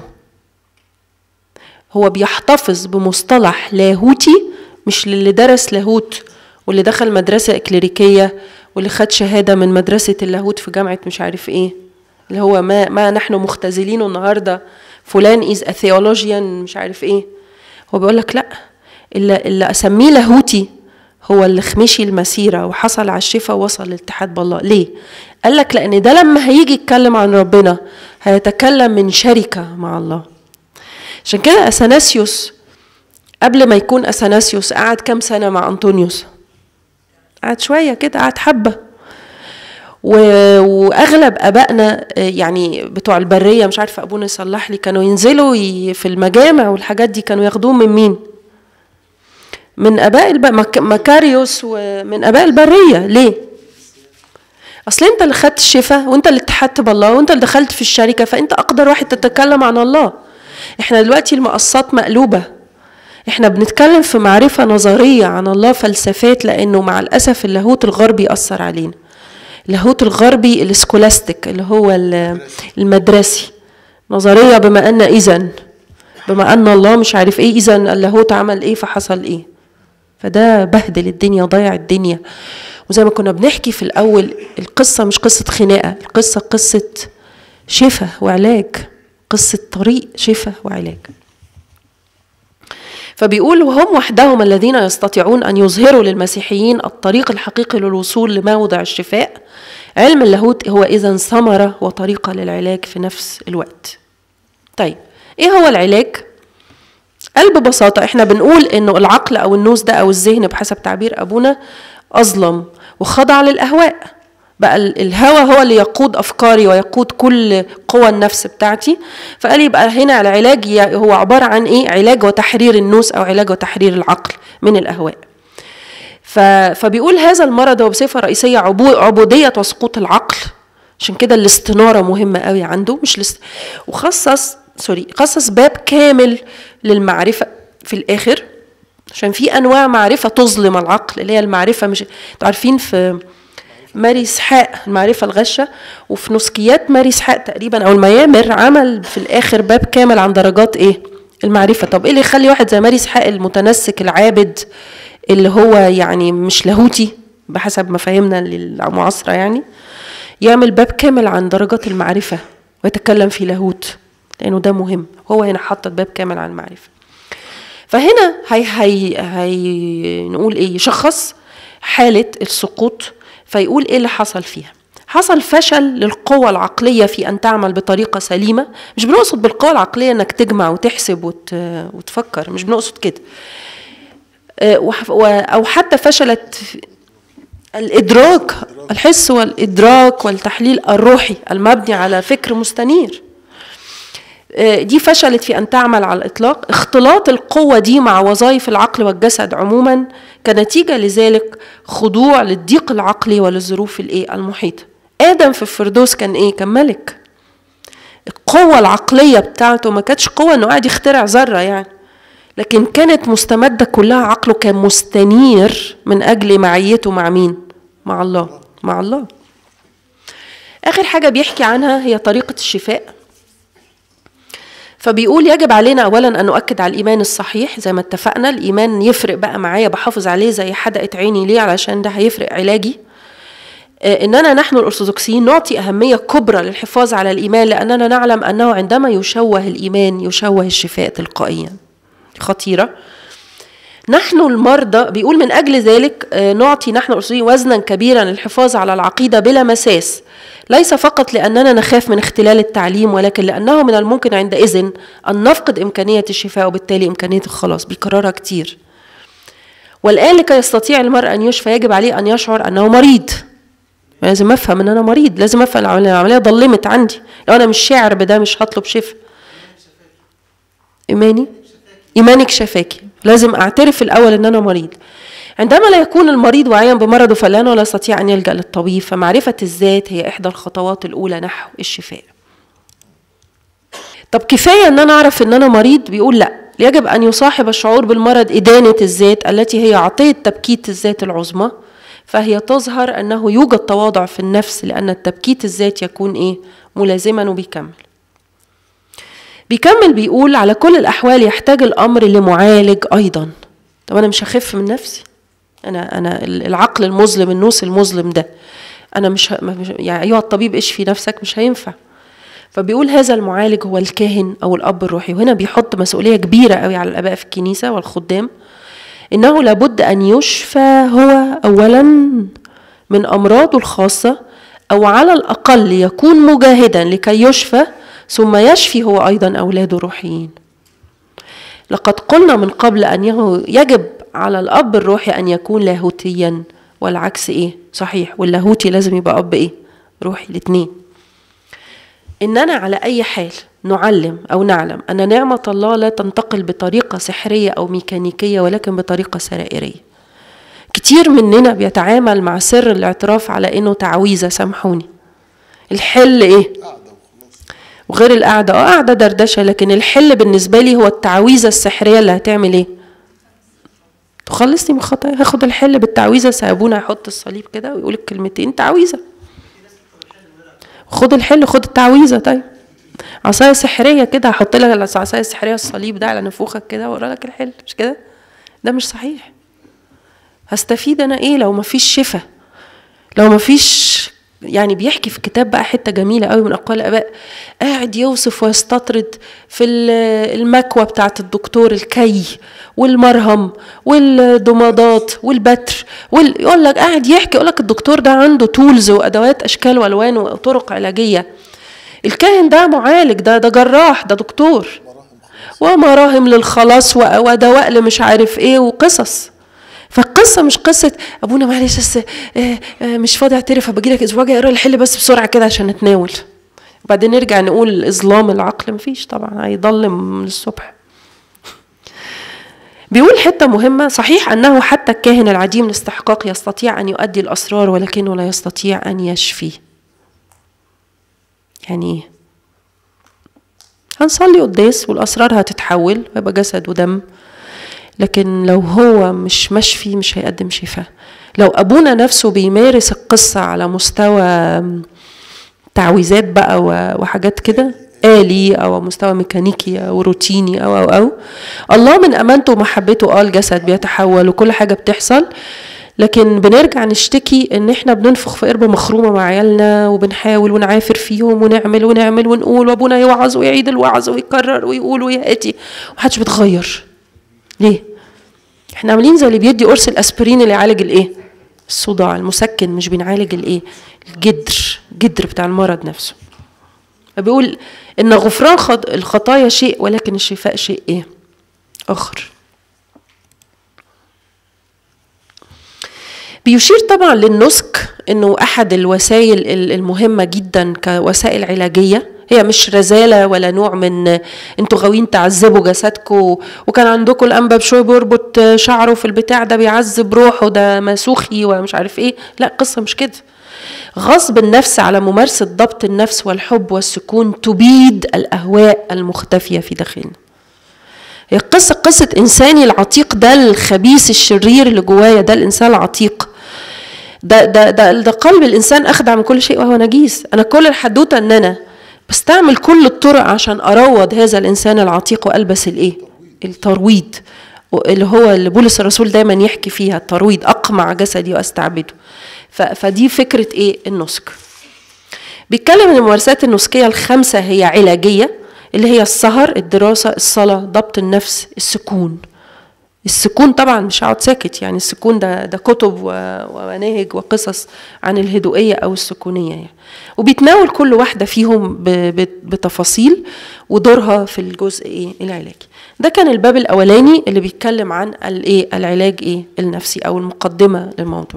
هو بيحتفظ بمصطلح لاهوتي، مش للي درس لاهوت واللي دخل مدرسة إكليريكية واللي خد شهادة من مدرسة اللاهوت في جامعة مش عارف إيه، اللي هو ما, ما نحن مختزلينه النهاردة فلان is a theologian مش عارف إيه. هو بيقول لك لأ، اللي, اللي أسميه لاهوتي هو اللي خمشي المسيرة وحصل على الشفاء ووصل للاتحاد بالله. ليه؟ قال لك لأن ده لما هيجي يتكلم عن ربنا هيتكلم من شركة مع الله. عشان كده أثناسيوس قبل ما يكون أثناسيوس قعد كم سنة مع أنطونيوس؟ قعد شوية كده، قعد حبة. وأغلب أبائنا يعني بتوع البرية، مش عارفة أبونا يصلح لي، كانوا ينزلوا في المجامع والحاجات دي كانوا ياخدوهم من مين؟ من أباء الب... مكاريوس ومن أباء البرية. ليه؟ أصل أنت اللي خدت الشفاء، وأنت اللي اتحدت بالله، وأنت اللي دخلت في الشركة، فأنت أقدر واحد تتكلم عن الله. احنا دلوقتي المقصات مقلوبة، احنا بنتكلم في معرفة نظرية عن الله، فلسفات، لانه مع الاسف اللاهوت الغربي اثر علينا. اللاهوت الغربي السكولاستيك اللي هو المدرسي، نظرية بما ان اذن، بما ان الله مش عارف ايه اذن اللاهوت عمل ايه فحصل ايه. فده بهدل الدنيا، ضيع الدنيا. وزي ما كنا بنحكي في الاول، القصة مش قصة خناقة، القصة قصة شفاء وعلاج، قصة طريق شفاء وعلاج. فبيقول وهم وحدهم الذين يستطيعون أن يظهروا للمسيحيين الطريق الحقيقي للوصول لموضع الشفاء. علم اللاهوت هو إذن ثمرة وطريقة للعلاج في نفس الوقت. طيب إيه هو العلاج؟ قال ببساطة إحنا بنقول إنه العقل أو النوس ده أو الذهن بحسب تعبير أبونا أظلم وخضع للأهواء. بقى الهوى هو اللي يقود أفكاري ويقود كل قوى النفس بتاعتي. فقال يبقى هنا العلاج هو عبارة عن إيه؟ علاج وتحرير النوس أو علاج وتحرير العقل من الأهواء. فبيقول هذا المرض هو بصفة رئيسية عبودية وسقوط العقل. عشان كده الاستنارة مهمة قوي عنده، مش لست... وخصص سوري خصص باب كامل للمعرفة في الآخر، عشان في أنواع معرفة تظلم العقل، اللي هي المعرفة مش عارفين في ماري إسحاق المعرفة الغشة، وفي نسكيات ماري إسحاق تقريبا أو الميامر عمل في الآخر باب كامل عن درجات إيه؟ المعرفة. طب إيه اللي يخلي واحد زي ماري إسحاق المتنسك العابد اللي هو يعني مش لاهوتي بحسب مفاهيمنا المعاصرة يعني يعمل باب كامل عن درجات المعرفة ويتكلم في لاهوت؟ لأنه ده مهم. هو هنا حطت باب كامل عن المعرفة. فهنا هي هي هي نقول إيه؟ يشخص حالة السقوط، فيقول إيه اللي حصل فيها. حصل فشل للقوة العقلية في أن تعمل بطريقة سليمة. مش بنقصد بالقوة العقلية أنك تجمع وتحسب وت... وتفكر، مش بنقصد كده. أو حتى فشلت الإدراك، الحس والإدراك والتحليل الروحي المبني على فكر مستنير. دي فشلت في أن تعمل على الإطلاق. اختلاط القوة دي مع وظائف العقل والجسد عموما كنتيجة لذلك خضوع للضيق العقلي وللظروف الإيه المحيطة. آدم في الفردوس كان إيه؟ كان ملك. القوة العقلية بتاعته ما كانتش قوة إنه قاعد يخترع ذرة يعني، لكن كانت مستمدة كلها، عقله كان مستنير من أجل معيته مع مين؟ مع الله، مع الله. آخر حاجة بيحكي عنها هي طريقة الشفاء. فبيقول يجب علينا أولا أن نؤكد على الإيمان الصحيح زي ما اتفقنا. الإيمان يفرق بقى معايا، بحافظ عليه زي حدقة عيني. ليه؟ علشان ده هيفرق علاجي. إننا نحن الأرثوذكسيين نعطي أهمية كبرى للحفاظ على الإيمان، لأننا نعلم أنه عندما يشوه الإيمان يشوه الشفاء تلقائيا. خطيرة. نحن المرضى بيقول من أجل ذلك نعطي نحن الأرثوذكسيين وزنا كبيرا للحفاظ على العقيدة بلا مساس، ليس فقط لأننا نخاف من اختلال التعليم، ولكن لأنه من الممكن عندئذ أن نفقد إمكانية الشفاء وبالتالي إمكانية الخلاص. بيكررها كتير. والآن لكي يستطيع المرء أن يشفى يجب عليه أن يشعر أنه مريض. لازم أفهم أن أنا مريض، لازم أفهم العملية ضلمت عندي. لو أنا مش شاعر بده مش هطلب شفاء. إيماني إيمانك شفاكي. لازم أعترف الأول أن أنا مريض. عندما لا يكون المريض واعيا بمرضه فلانه لا يستطيع أن يلجأ للطبيب. فمعرفة الذات هي إحدى الخطوات الأولى نحو الشفاء. طب كفاية أن أنا أعرف أن أنا مريض؟ بيقول لا، يجب أن يصاحب الشعور بالمرض إدانة الذات التي هي عطية تبكيت الذات العظمى. فهي تظهر أنه يوجد تواضع في النفس، لأن التبكيت الذات يكون إيه؟ ملازما. وبيكمل بيكمل بيقول على كل الأحوال يحتاج الأمر لمعالج أيضا. طب أنا مش هخف من نفسي، أنا أنا العقل المظلم، النوس المظلم ده، أنا مش يعني أيها الطبيب اشفي نفسك، مش هينفع. فبيقول هذا المعالج هو الكاهن أو الأب الروحي. وهنا بيحط مسؤولية كبيرة قوي على الآباء في الكنيسة والخدام، إنه لابد أن يشفى هو أولا من أمراضه الخاصة، أو على الأقل يكون مجاهدا لكي يشفى، ثم يشفي هو أيضا أولاده الروحيين. لقد قلنا من قبل أنه يجب على الأب الروحي أن يكون لاهوتيا، والعكس إيه؟ صحيح. واللاهوتي لازم يبقى أب إيه؟ روحي. الاثنين. إننا على أي حال نعلم أو نعلم أن نعمة الله لا تنتقل بطريقة سحرية أو ميكانيكية، ولكن بطريقة سرائرية. كتير مننا بيتعامل مع سر الاعتراف على إنه تعويذة. سامحوني، الحل إيه؟ وغير القعدة اه قعدة دردشة، لكن الحل بالنسبة لي هو التعويذة السحرية اللي هتعمل ايه؟ تخلصني من خطايا. هاخد الحل بالتعويذة. سابونا يحط الصليب كده ويقول الكلمتين تعويذة. خد الحل، خد التعويذة. طيب عصاية سحرية كده، هحط لك العصاية السحرية الصليب ده على نفوخك كده واقرا لك الحل، مش كده؟ ده مش صحيح. هستفيد انا ايه لو مفيش شفاء؟ لو مفيش يعني بيحكي في الكتاب بقى حته جميله قوي من اقوال الاباء، قاعد يوصف ويستطرد في المكوى بتاعه الدكتور الكي والمرهم والضمادات والبتر وال... يقول لك قاعد يحكي، يقول لك الدكتور ده عنده تولز وادوات اشكال والوان وطرق علاجيه. الكاهن ده معالج، ده ده جراح، ده دكتور، ومراهم للخلاص ودواء لمش عارف ايه وقصص. فالقصه مش قصه ابونا معلش بس مش فاضي اعترف، هبجي لك اسبوع جاي اقرا الحل بس بسرعه كده عشان نتناول، وبعدين نرجع نقول اظلام العقل. مفيش طبعا، هيضلم للصبح. بيقول حته مهمه: صحيح انه حتى الكاهن العديم الاستحقاق يستطيع ان يؤدي الاسرار ولكنه لا يستطيع ان يشفي. يعني ايه؟ هنصلي قداس والاسرار هتتحول ويبقى جسد ودم، لكن لو هو مش مشفي مش هيقدم شفاء. لو ابونا نفسه بيمارس القصة على مستوى تعويذات بقى وحاجات كده آلي او مستوى ميكانيكي او روتيني او او او الله من امانته ومحبته اه الجسد بيتحول وكل حاجة بتحصل، لكن بنرجع نشتكي ان احنا بننفخ في قربة مخرومة مع عيالنا وبنحاول ونعافر فيهم ونعمل ونعمل ونقول، وابونا يوعظ ويعيد الوعظ ويكرر ويقول ويأتي ومحدش بيتغير. ليه؟ احنا عاملين زي اللي بيدي قرص الاسبرين اللي يعالج الايه؟ الصداع، المسكن، مش بنعالج الايه؟ الجدر، الجدر بتاع المرض نفسه. فبيقول ان غفران الخطايا شيء ولكن الشفاء شيء ايه؟ اخر. بيشير طبعا للنسك انه احد الوسائل المهمه جدا كوسائل علاجيه. هي مش رزالة ولا نوع من انتوا غاويين تعذبوا جسدكم وكان عندكم الانبا بشوي بيربط شعره في البتاع ده بيعذب روحه ده مسوخي ومش عارف ايه. لا، قصة مش كده. غصب النفس على ممارسة ضبط النفس والحب والسكون تبيد الأهواء المختفية في داخلنا. هي قصة قصة إنساني العتيق ده، الخبيث الشرير اللي جوايا ده، الإنسان العتيق ده ده ده, ده قلب الإنسان أخدع من كل شيء وهو نجيس. أنا كل الحدوتة أن أنا بستعمل كل الطرق عشان أروض هذا الإنسان العتيق وألبس الإيه؟ الترويض، اللي هو اللي بولس الرسول دايما يحكي فيها، الترويض، أقمع جسدي وأستعبده. فدي فكرة إيه؟ النسك. بيتكلم ان الممارسات النسكية الخمسة هي علاجية، اللي هي السهر، الدراسة، الصلاة، ضبط النفس، السكون. السكون طبعا مش هقعد ساكت، يعني السكون ده ده كتب ومناهج وقصص عن الهدوئية او السكونية يعني. وبيتناول كل واحدة فيهم بتفاصيل ودورها في الجزء ايه العلاجي. ده كان الباب الاولاني اللي بيتكلم عن الايه العلاج ايه النفسي او المقدمة للموضوع.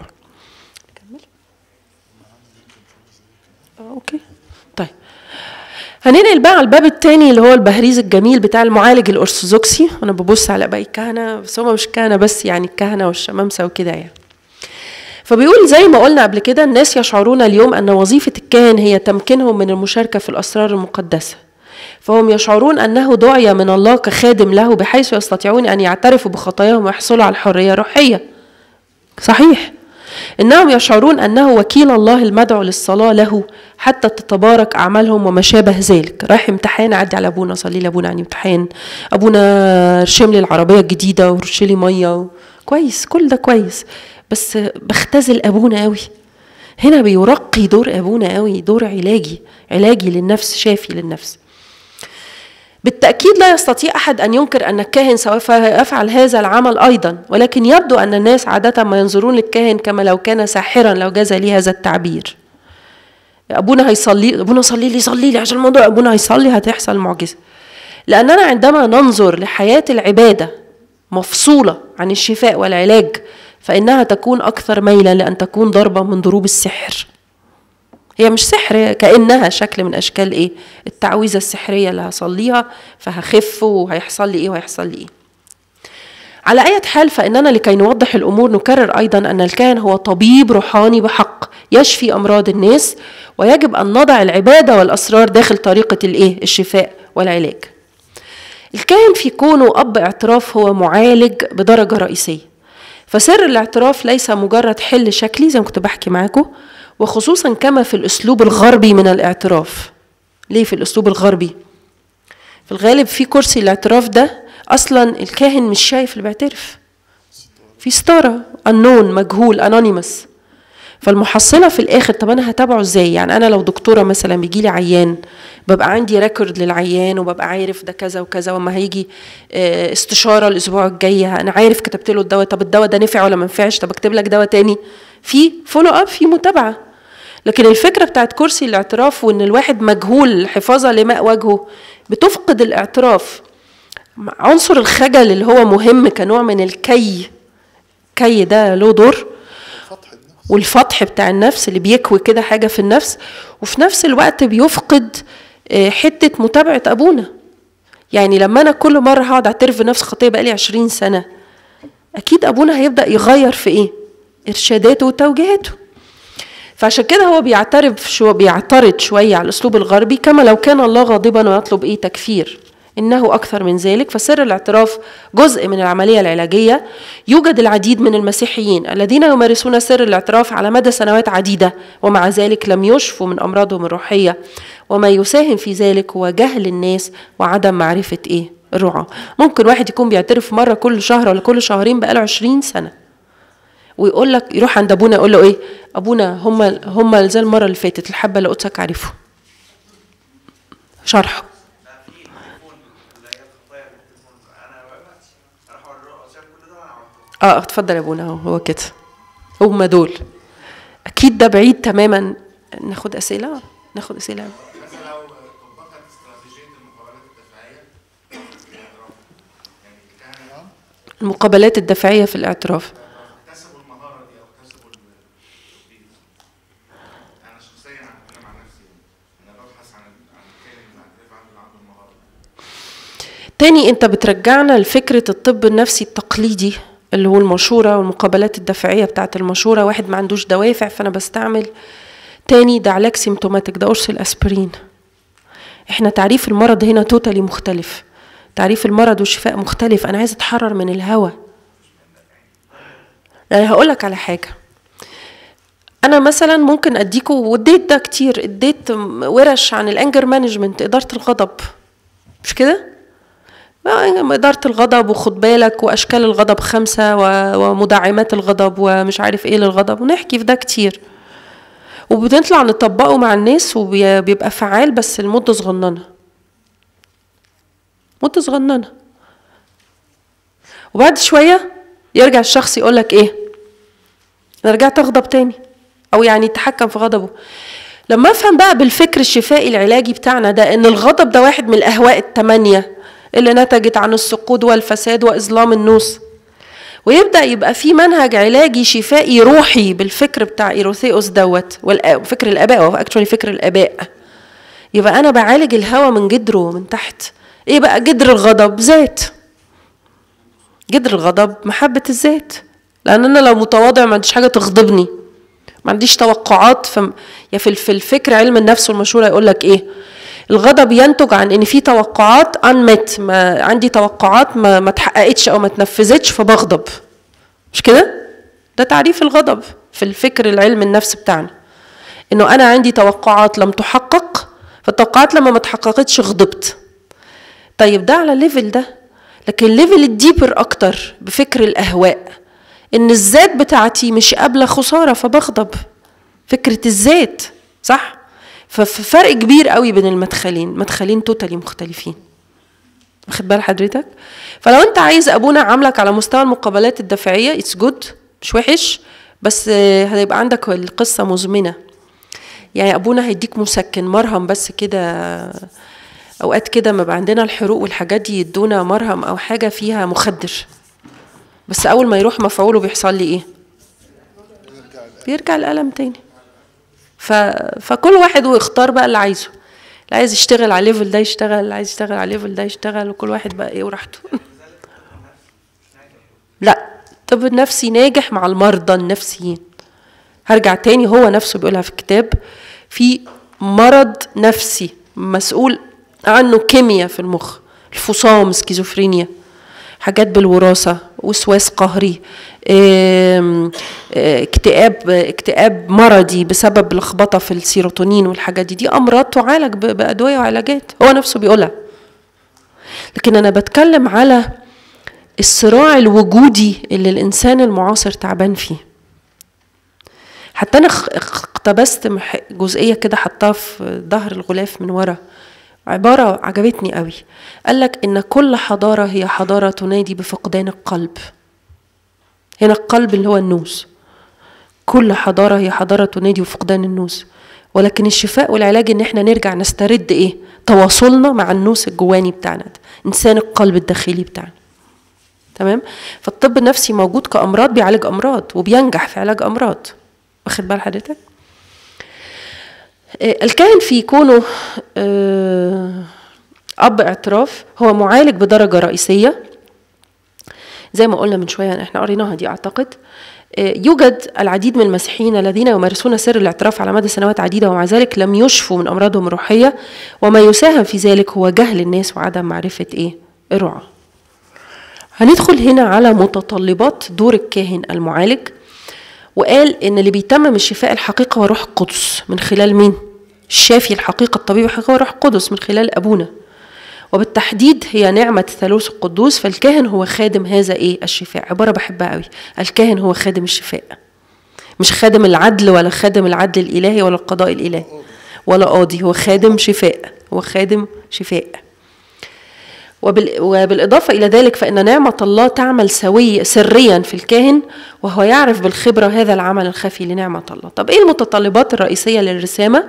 اوكي طيب، هننقل بقى على الباب الثاني اللي هو البهريز الجميل بتاع المعالج الارثوذكسي. انا ببص على باقي الكهنه، بس هم مش كهنه بس، يعني الكهنه والشمامسه وكده يعني. فبيقول زي ما قلنا قبل كده، الناس يشعرون اليوم ان وظيفه الكاهن هي تمكينهم من المشاركه في الاسرار المقدسه، فهم يشعرون انه دعي من الله كخادم له، بحيث يستطيعون ان يعترفوا بخطاياهم ويحصلوا على الحريه الروحيه. صحيح، إنهم يشعرون أنه وكيل الله المدعو للصلاة له حتى تتبارك أعمالهم وما شابه ذلك. رايح امتحان، عدي على أبونا، صلي لأبونا عن امتحان، أبونا رشم لي العربية الجديدة ورش لي مية، كويس، كل ده كويس، بس بختزل أبونا قوي. هنا بيرقي دور أبونا قوي، دور علاجي، علاجي للنفس، شافي للنفس. بالتأكيد لا يستطيع أحد أن ينكر أن الكاهن سوف يفعل هذا العمل أيضا، ولكن يبدو أن الناس عادة ما ينظرون للكاهن كما لو كان ساحرا، لو جاز لي هذا التعبير. أبونا هيصلي، أبونا صلي لي صلي لي عشان الموضوع، أبونا هيصلي هتحصل معجزة. لأننا عندما ننظر لحياة العبادة مفصولة عن الشفاء والعلاج، فإنها تكون أكثر ميلا لأن تكون ضربة من ضروب السحر. هي مش سحر، كأنها شكل من أشكال إيه؟ التعويذة السحرية اللي هصليها فهخف وهيحصل لي إيه وهيحصل لي إيه. على أي حال، فإننا لكي نوضح الأمور نكرر أيضا أن الكاهن هو طبيب روحاني بحق، يشفي أمراض الناس، ويجب أن نضع العبادة والأسرار داخل طريقة الإيه؟ الشفاء والعلاج. الكاهن في كونه أب اعتراف هو معالج بدرجة رئيسية. فسر الاعتراف ليس مجرد حل شكلي زي ما كنت بحكي معاكم، وخصوصا كما في الأسلوب الغربي من الاعتراف. ليه في الأسلوب الغربي؟ في الغالب في كرسي الاعتراف ده أصلا الكاهن مش شايف اللي بيعترف، في ستارة unknown مجهول anonymous. فالمحصلة في الآخر طب أنا هتابعه إزاي؟ يعني أنا لو دكتورة مثلا بيجيلي عيان ببقى عندي ريكورد للعيان وببقى عارف ده كذا وكذا، وما هيجي استشارة الأسبوع الجاي أنا عارف كتبت له الدواء، طب الدواء ده نفع ولا ما نفعش، طب أكتب لك دواء تاني، في فولو أب، في متابعة. لكن الفكرة بتاعت كرسي الاعتراف وإن الواحد مجهول حفاظا لماء وجهه بتفقد الاعتراف عنصر الخجل اللي هو مهم كنوع من الكي. كي ده له دور، والفتح بتاع النفس اللي بيكوي كده حاجة في النفس، وفي نفس الوقت بيفقد حتة متابعة أبونا. يعني لما أنا كل مرة هقعد أعترف بنفس خطية بقالي عشرين سنة، أكيد أبونا هيبدأ يغير في إيه؟ إرشاداته وتوجيهاته. فعشان كده هو بيعترف شو بيعترض شوية على الأسلوب الغربي، كما لو كان الله غاضبا ويطلب إيه؟ تكفير. إنه أكثر من ذلك. فسر الاعتراف جزء من العملية العلاجية. يوجد العديد من المسيحيين الذين يمارسون سر الاعتراف على مدى سنوات عديدة ومع ذلك لم يشفوا من أمراضهم الروحية، وما يساهم في ذلك هو جهل الناس وعدم معرفة إيه؟ الرعاة. ممكن واحد يكون بيعترف مرة كل شهر ولا كل شهرين بقاله عشرين سنة، ويقول لك يروح عند أبونا يقول له إيه؟ أبونا هم هم زي المرة اللي فاتت الحبة اللي قدسك عارفه شرحه. اه اتفضل يا ابونا، هو كده هم دول. اكيد ده بعيد تماما. ناخد اسئله ناخد اسئله مثلا لو طبقت استراتيجيه المقابلات الدفاعيه في الاعتراف، يعني الكهنه المقابلات الدفاعيه في الاعتراف اكتسبوا المهاره دي او اكتسبوا دي. انا شخصيا هتكلم عن نفسي، انا ببحث عن عن الكاهن اللي هعترف عنده اللي عنده المهاره تاني. انت بترجعنا لفكره الطب النفسي التقليدي اللي هو المشورة والمقابلات الدفاعية بتاعت المشورة. واحد ما عندوش دوافع فأنا بستعمل. تاني ده علاج سيمتوماتيك، ده قرص الأسبرين. احنا تعريف المرض هنا توتالي مختلف، تعريف المرض والشفاء مختلف. أنا عايز أتحرر من الهوى. يعني هقولك على حاجة، أنا مثلا ممكن أديكوا واديت ده كتير، اديت ورش عن الأنجر مانجمنت، إدارة الغضب، مش كده؟ إدارة الغضب وخد بالك وأشكال الغضب خمسة ومدعمات الغضب ومش عارف إيه للغضب، ونحكي في ده كتير وبنطلع نطبقه مع الناس وبيبقى فعال، بس المدة صغننة مدة صغننة وبعد شوية يرجع الشخص يقولك إيه؟ أنا رجعت أغضب تاني، أو يعني يتحكم في غضبه. لما أفهم بقى بالفكر الشفائي العلاجي بتاعنا ده إن الغضب ده واحد من الأهواء التمانية اللي نتجت عن السقوط والفساد وإظلام النوس، ويبدأ يبقى في منهج علاجي شفائي روحي بالفكر بتاع إيروثيوس دوت وفكر الآباء، هو اكشولي فكر الآباء. يبقى أنا بعالج الهوى من جدره من تحت. إيه بقى جدر الغضب؟ ذات. جدر الغضب محبة الذات، لأن أنا لو متواضع ما عنديش حاجة تغضبني، ما عنديش توقعات. ف... يا في الفكر علم النفس والمشورة يقول لك إيه؟ الغضب ينتج عن ان في توقعات unmet، ما عندي توقعات ما ما اتحققتش او ما اتنفذتش فبغضب، مش كده؟ ده تعريف الغضب في الفكر العلم النفس بتاعنا، انه انا عندي توقعات لم تحقق، فالتوقعات لما ما اتحققتش غضبت. طيب ده على الليفل ده، لكن الليفل الديبر اكتر بفكر الاهواء، ان الذات بتاعتي مش قابله خساره فبغضب. فكره الذات صح؟ ففرق كبير قوي بين المدخلين، مدخلين توتالي مختلفين. واخد بال حضرتك؟ فلو انت عايز ابونا عاملك على مستوى المقابلات الدفاعيه اتس جود، مش وحش، بس هيبقى عندك القصه مزمنه. يعني ابونا هيديك مسكن مرهم بس كده، اوقات كده ما بقى عندنا الحروق والحاجات دي يدونا مرهم او حاجه فيها مخدر، بس اول ما يروح مفعوله بيحصل لي ايه؟ بيرجع الالم تاني. ف... فكل واحد ويختار بقى اللي عايزه، اللي عايز يشتغل على الليفل ده يشتغل، اللي عايز يشتغل على الليفل ده يشتغل، وكل واحد بقى ايه وراحته. لا الطب النفسي ناجح مع المرضى النفسيين. هرجع تاني، هو نفسه بيقولها في الكتاب، في مرض نفسي مسؤول عنه كيمياء في المخ، الفصام، سكيزوفرينيا، حاجات بالوراثة، وسواس قهري، اكتئاب اكتئاب مرضي بسبب لخبطة في السيروتونين والحاجات دي. دي أمراض تعالج بأدوية وعلاجات، هو نفسه بيقولها. لكن أنا بتكلم على الصراع الوجودي اللي الإنسان المعاصر تعبان فيه. حتى أنا اقتبست جزئية كده حطها في ظهر الغلاف من ورا، عبارة عجبتني قوي. قالك إن كل حضارة هي حضارة تنادي بفقدان القلب. هنا القلب اللي هو النوس. كل حضارة هي حضارة تنادي بفقدان النوس، ولكن الشفاء والعلاج إن احنا نرجع نسترد إيه؟ تواصلنا مع النوس الجواني بتاعنا ده، إنسان القلب الداخلي بتاعنا. تمام؟ فالطب النفسي موجود كأمراض، بيعالج أمراض وبينجح في علاج أمراض. واخد بال حضرتك؟ الكاهن في كونه أب اعتراف هو معالج بدرجة رئيسية، زي ما قلنا من شوية، احنا قريناها دي أعتقد. يوجد العديد من المسيحيين الذين يمارسون سر الاعتراف على مدى سنوات عديدة، ومع ذلك لم يشفوا من أمراضهم الروحية، وما يساهم في ذلك هو جهل الناس وعدم معرفة إيه؟ الرعاة. هندخل هنا على متطلبات دور الكاهن المعالج، وقال إن اللي بيتمم الشفاء الحقيقة هو روح القدس. من خلال مين؟ الشافي الحقيقة، الطبيب الحقيقي هو روح القدس من خلال أبونا، وبالتحديد هي نعمة الثالوث القدوس. فالكاهن هو خادم هذا إيه؟ الشفاء. عبارة بحبها قوي، الكاهن هو خادم الشفاء، مش خادم العدل ولا خادم العدل الإلهي ولا القضاء الإلهي ولا قاضي، هو خادم شفاء، هو خادم شفاء. وبالإضافة إلى ذلك فإن نعمة الله تعمل سوي سريا في الكاهن، وهو يعرف بالخبرة هذا العمل الخفي لنعمة الله. طب إيه المتطلبات الرئيسية للرسامة؟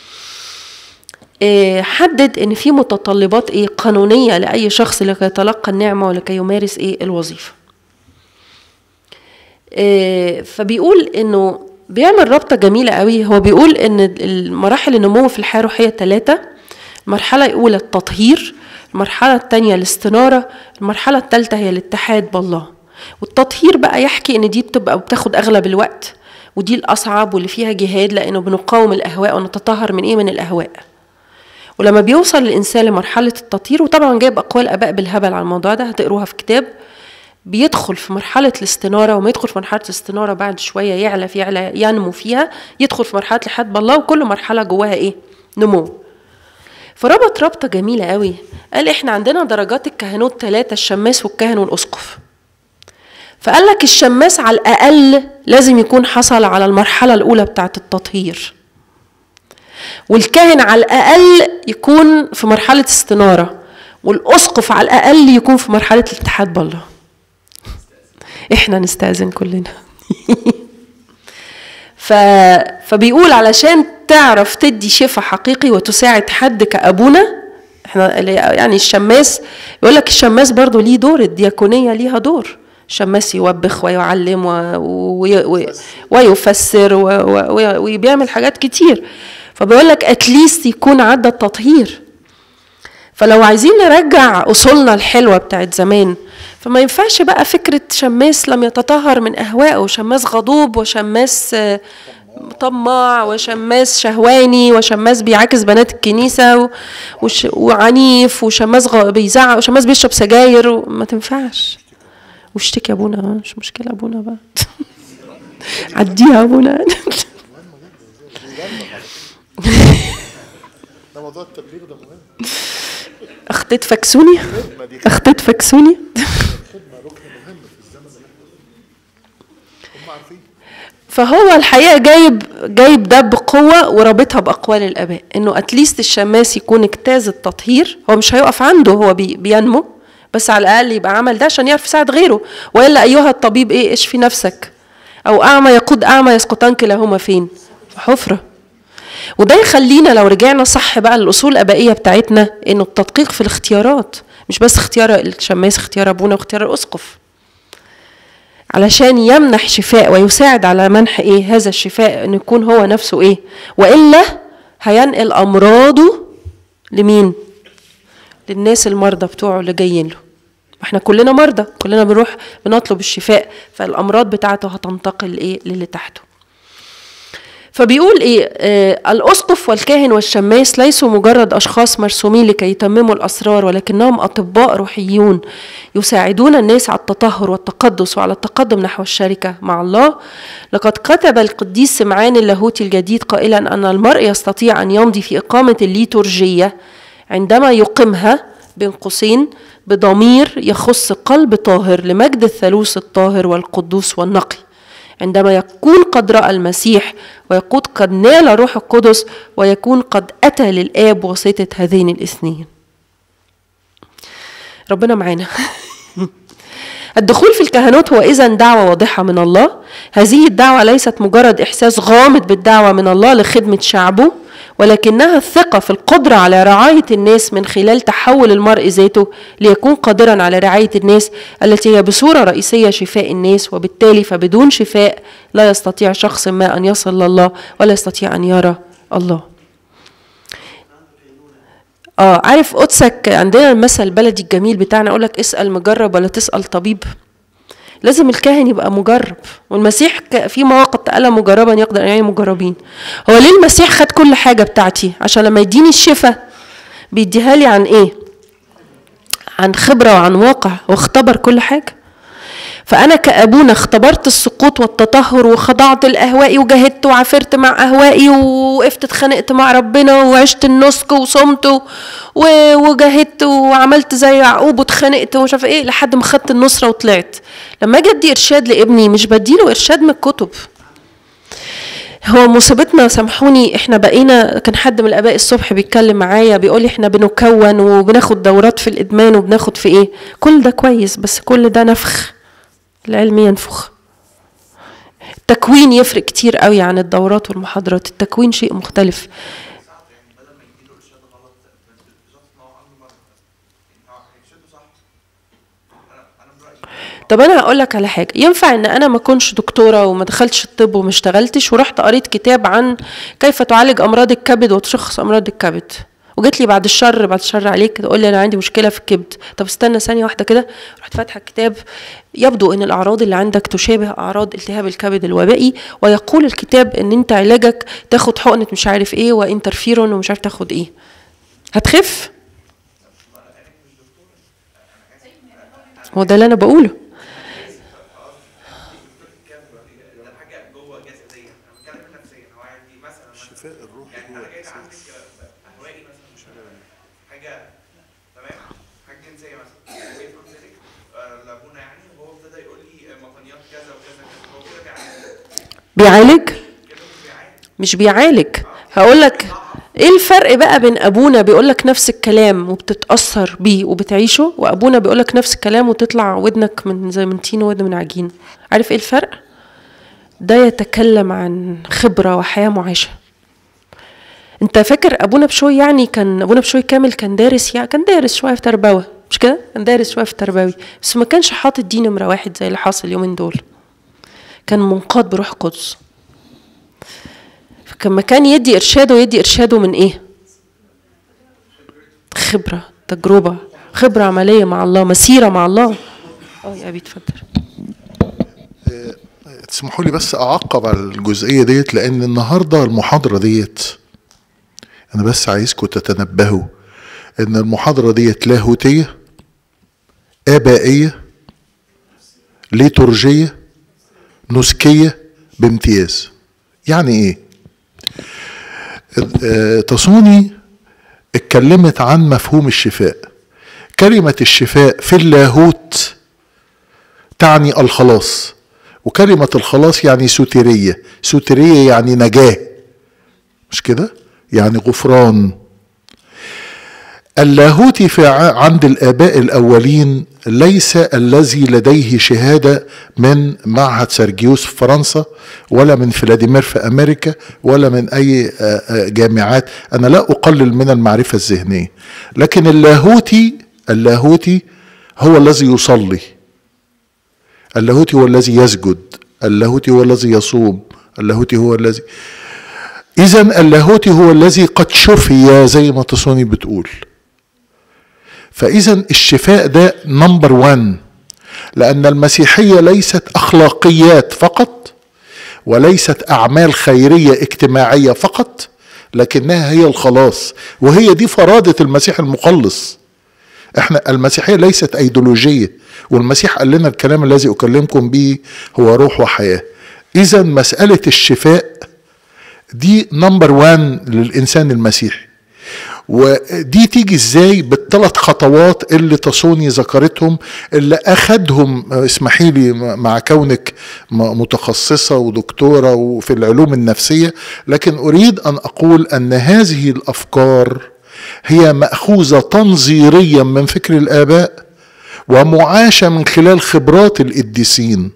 إيه، حدد إن في متطلبات إيه قانونية لأي شخص لكي يتلقى النعمة ولكي يمارس إيه الوظيفة. إيه، فبيقول إنه بيعمل رابطة جميلة قوي. هو بيقول إن المراحل النمو في الحياة الروحية ثلاثة. المرحلة الأولى التطهير، المرحلة الثانية الاستنارة، المرحلة الثالثة هي الاتحاد بالله. والتطهير بقى يحكي إن دي بتبقى بتاخد أغلب الوقت، ودي الأصعب واللي فيها جهاد، لأنه بنقاوم الأهواء ونتطهر من إيه؟ من الأهواء. ولما بيوصل الإنسان لمرحلة التطهير، وطبعا جايب أقوال آباء بالهبل على الموضوع ده هتقروها في كتاب، بيدخل في مرحلة الاستنارة. وما يدخل في مرحلة الاستنارة بعد شوية يعلى في يعلى ينمو فيها، يدخل في مرحلة الاتحاد بالله، وكل مرحلة جواها إيه؟ نمو. فربط ربطة جميلة قوي، قال إحنا عندنا درجات الكهنوت ثلاثة، الشماس والكاهن والأسقف. فقال لك الشماس على الأقل لازم يكون حصل على المرحلة الأولى بتاعة التطهير، والكاهن على الأقل يكون في مرحلة استنارة، والأسقف على الأقل يكون في مرحلة الاتحاد بالله. إحنا نستأذن كلنا. ف... فبيقول علشان تعرف تدي شفاء حقيقي وتساعد حد كأبونا، احنا يعني الشماس يقول لك الشماس برضو ليه دور، الدياكونية ليها دور. الشماس يوبخ ويعلم و... و... و... ويفسر و... و... وبيعمل حاجات كتير. فبيقول لك اتليست يكون عدى التطهير. فلو عايزين نرجع أصولنا الحلوة بتاعت زمان، فما ينفعش بقى فكرة شماس لم يتطهر من أهوائه، وشماس غضوب، وشماس طماع، وشماس شهواني، وشماس بيعاكس بنات الكنيسة، وش وعنيف، وشماس غ... بيزعق، وشماس بيشرب سجاير، وما تنفعش. واشتكي يا ابونا، مش مشكلة ابونا بقى. عديها ابونا. ده موضوع التبليغ ده مهم. اخطيت فكسوني، اخطيت فكسوني. فهو الحقيقة جايب جايب ده بقوة ورابطها بأقوال الآباء، إنه أتليست الشماس يكون اجتاز التطهير. هو مش هيقف عنده، هو بي بينمو، بس على الأقل يبقى عمل ده عشان يعرف يساعد غيره. وإلا أيها الطبيب إيه اشفي نفسك، أو أعمى يقود أعمى يسقطان كلاهما فين؟ في حفرة. وده يخلينا لو رجعنا صح بقى للأصول الآبائية بتاعتنا، إنه التدقيق في الاختيارات، مش بس اختيار الشماس، اختيار أبونا واختيار الأسقف، علشان يمنح شفاء ويساعد على منح إيه هذا الشفاء، إنه يكون هو نفسه إيه. وإلا هينقل أمراضه لمين؟ للناس المرضى بتوعه اللي جايين له. احنا كلنا مرضى، كلنا بنروح بنطلب الشفاء، فالأمراض بتاعته هتنتقل إيه للي تحته. فبيقول ايه؟ آه الاسقف والكاهن والشماس ليسوا مجرد اشخاص مرسومين لكي يتمموا الاسرار، ولكنهم اطباء روحيون يساعدون الناس على التطهر والتقدس وعلى التقدم نحو الشركه مع الله. لقد كتب القديس سمعان اللاهوتي الجديد قائلا ان المرء يستطيع ان يمضي في اقامه الليتورجيه عندما يقيمها بين قوسين بضمير يخص قلب طاهر لمجد الثالوث الطاهر والقدوس والنقي، عندما يكون قد رأى المسيح ويكون قد نال الروح القدس ويكون قد أتى للآب بواسطة هذين الاثنين. ربنا معانا. الدخول في الكهنوت هو إذن دعوة واضحة من الله. هذه الدعوة ليست مجرد إحساس غامض بالدعوة من الله لخدمة شعبه، ولكنها الثقة في القدرة على رعاية الناس من خلال تحول المرء ذاته ليكون قادرا على رعاية الناس التي هي بصورة رئيسية شفاء الناس، وبالتالي فبدون شفاء لا يستطيع شخص ما أن يصل لله ولا يستطيع أن يرى الله. آه عارف قدسك عندنا المثل البلدي الجميل بتاعنا، أقولك اسأل مجرب ولا تسأل طبيب. لازم الكاهن يبقى مجرب، والمسيح في مواقف قال مجربا يقدر ان يعني مجربين. هو ليه المسيح خد كل حاجه بتاعتي؟ عشان لما يديني الشفاء بيديها لي عن ايه؟ عن خبره وعن واقع، واختبر كل حاجه. فانا كابونا اختبرت السقوط والتطهر وخضعت لاهوائي وجاهدت وعافرت مع اهوائي ووقفت اتخانقت مع ربنا وعشت النسك وصمت وجاهدت وعملت زي يعقوب واتخانقت ومش عارفه ايه لحد ما خدت النصره وطلعت. لما اجي ادي ارشاد لابني مش بديله ارشاد من الكتب. هو مصيبتنا سامحوني، احنا بقينا، كان حد من الاباء الصبح بيتكلم معايا بيقول لي احنا بنكون وبناخد دورات في الادمان وبناخد في ايه. كل ده كويس بس كل ده نفخ. العلم ينفخ. التكوين يفرق كتير قوي عن الدورات والمحاضرات. التكوين شيء مختلف. طب انا هقول لك على حاجه، ينفع ان انا ما اكونش دكتوره وما دخلتش الطب وما اشتغلتش ورحت قريت كتاب عن كيف تعالج امراض الكبد وتشخص امراض الكبد، وجيت لي بعد الشر بعد الشر عليك تقول لي انا عندي مشكله في الكبد. طب استنى ثانيه واحده كده، رحت فاتحه الكتاب يبدو ان الاعراض اللي عندك تشابه اعراض التهاب الكبد الوبائي، ويقول الكتاب ان انت علاجك تاخد حقنه مش عارف ايه وانترفيرون ومش عارف تاخد ايه. هتخف؟ هو ده اللي انا بقوله. بيعالج؟ مش بيعالج. هقولك ايه الفرق بقى بين ابونا بيقولك نفس الكلام وبتتأثر بيه وبتعيشه، وابونا بيقولك نفس الكلام وتطلع ودنك من زي من طين ودن من عجين. عارف ايه الفرق؟ ده يتكلم عن خبرة وحياة معاشة. انت فاكر ابونا بشوي يعني كان ابونا بشوي كامل كان دارس، يعني كان دارس شوية في تربوة مش كده؟ كان دارس شوية في تربوي بس ما كانش حاطط دين نمرة واحد زي اللي حاصل اليومين دول. كان منقاد بروح قدس. فكما كان يدي إرشاده يدي إرشاده من إيه؟ خبرة، تجربة، خبرة عملية مع الله، مسيرة مع الله. اه يا أبي اتفضل. تسمحوا لي بس أعقب على الجزئية ديت، لأن النهاردة المحاضرة ديت أنا بس عايزكم تتنبهوا إن المحاضرة ديت لاهوتية، آبائية، ليتورجية، نسكية بامتياز. يعني ايه؟ تصوني اتكلمت عن مفهوم الشفاء. كلمة الشفاء في اللاهوت تعني الخلاص، وكلمة الخلاص يعني سوتيرية. سوتيرية يعني نجاة، مش كده؟ يعني غفران. اللاهوتي في عند الآباء الأولين ليس الذي لديه شهادة من معهد سيرجيوس في فرنسا، ولا من فلاديمير في أمريكا، ولا من أي جامعات. أنا لا أقلل من المعرفة الذهنية، لكن اللاهوتي اللاهوتي هو الذي يصلي، اللاهوتي هو الذي يسجد، اللاهوتي هو الذي يصوم، اللاهوتي هو الذي، إذن اللاهوتي هو الذي قد شفي زي ما تصوني بتقول. فإذا الشفاء ده نمبر وان، لأن المسيحية ليست أخلاقيات فقط، وليست أعمال خيرية اجتماعية فقط، لكنها هي الخلاص، وهي دي فرادة المسيح المخلص. احنا المسيحية ليست ايديولوجية، والمسيح قال لنا الكلام الذي اكلمكم به هو روح وحياة. اذا مسألة الشفاء دي نمبر وان للانسان المسيحي. ودي تيجي ازاي؟ بالثلاث خطوات اللي تصوني ذكرتهم، اللي اخدهم اسمحي لي مع كونك متخصصة ودكتورة وفي العلوم النفسية، لكن اريد ان اقول ان هذه الافكار هي مأخوذة تنظيريا من فكر الآباء ومعاشة من خلال خبرات القديسين.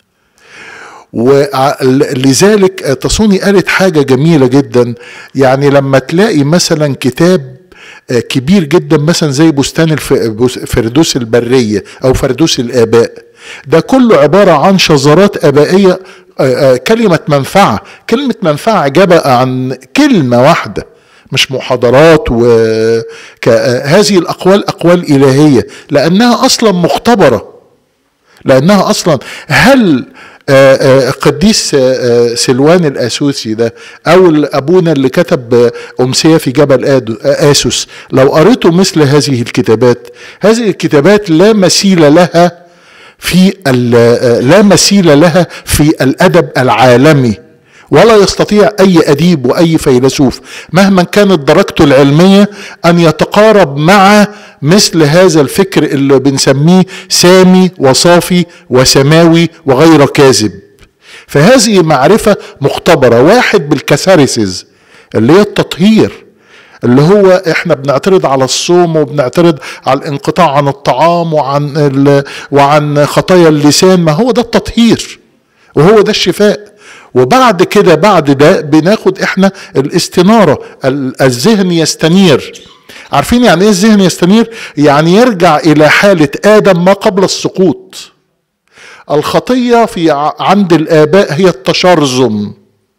ولذلك تصوني قالت حاجة جميلة جدا، يعني لما تلاقي مثلا كتاب كبير جدا مثلا زي بستان فردوس البرية أو فردوس الآباء، ده كله عبارة عن شذرات آبائية، كلمة منفعة، كلمة منفعة عجبة عن كلمة واحدة، مش محاضرات. وهذه الأقوال أقوال إلهية لأنها أصلا مختبرة، لأنها أصلا هل قديس سلوان الآسوسي ده أو أبونا اللي كتب أمسية في جبل آسوس، لو قريتوا مثل هذه الكتابات، هذه الكتابات لا مثيل لها في لا مثيل لها في الأدب العالمي، ولا يستطيع أي أديب وأي فيلسوف مهما كانت درجته العلمية أن يتقارب مع مثل هذا الفكر اللي بنسميه سامي وصافي وسماوي وغير كاذب. فهذه معرفة مختبرة. واحد بالكاثاريسيس اللي هي التطهير، اللي هو احنا بنعترض على الصوم وبنعترض على الانقطاع عن الطعام وعن وعن خطايا اللسان، ما هو ده التطهير وهو ده الشفاء. وبعد كده بعد ده بناخد احنا الاستنارة، الذهن يستنير. عارفين يعني ايه الذهن يستنير؟ يعني يرجع الى حالة آدم ما قبل السقوط. الخطية في عند الآباء هي التشرذم،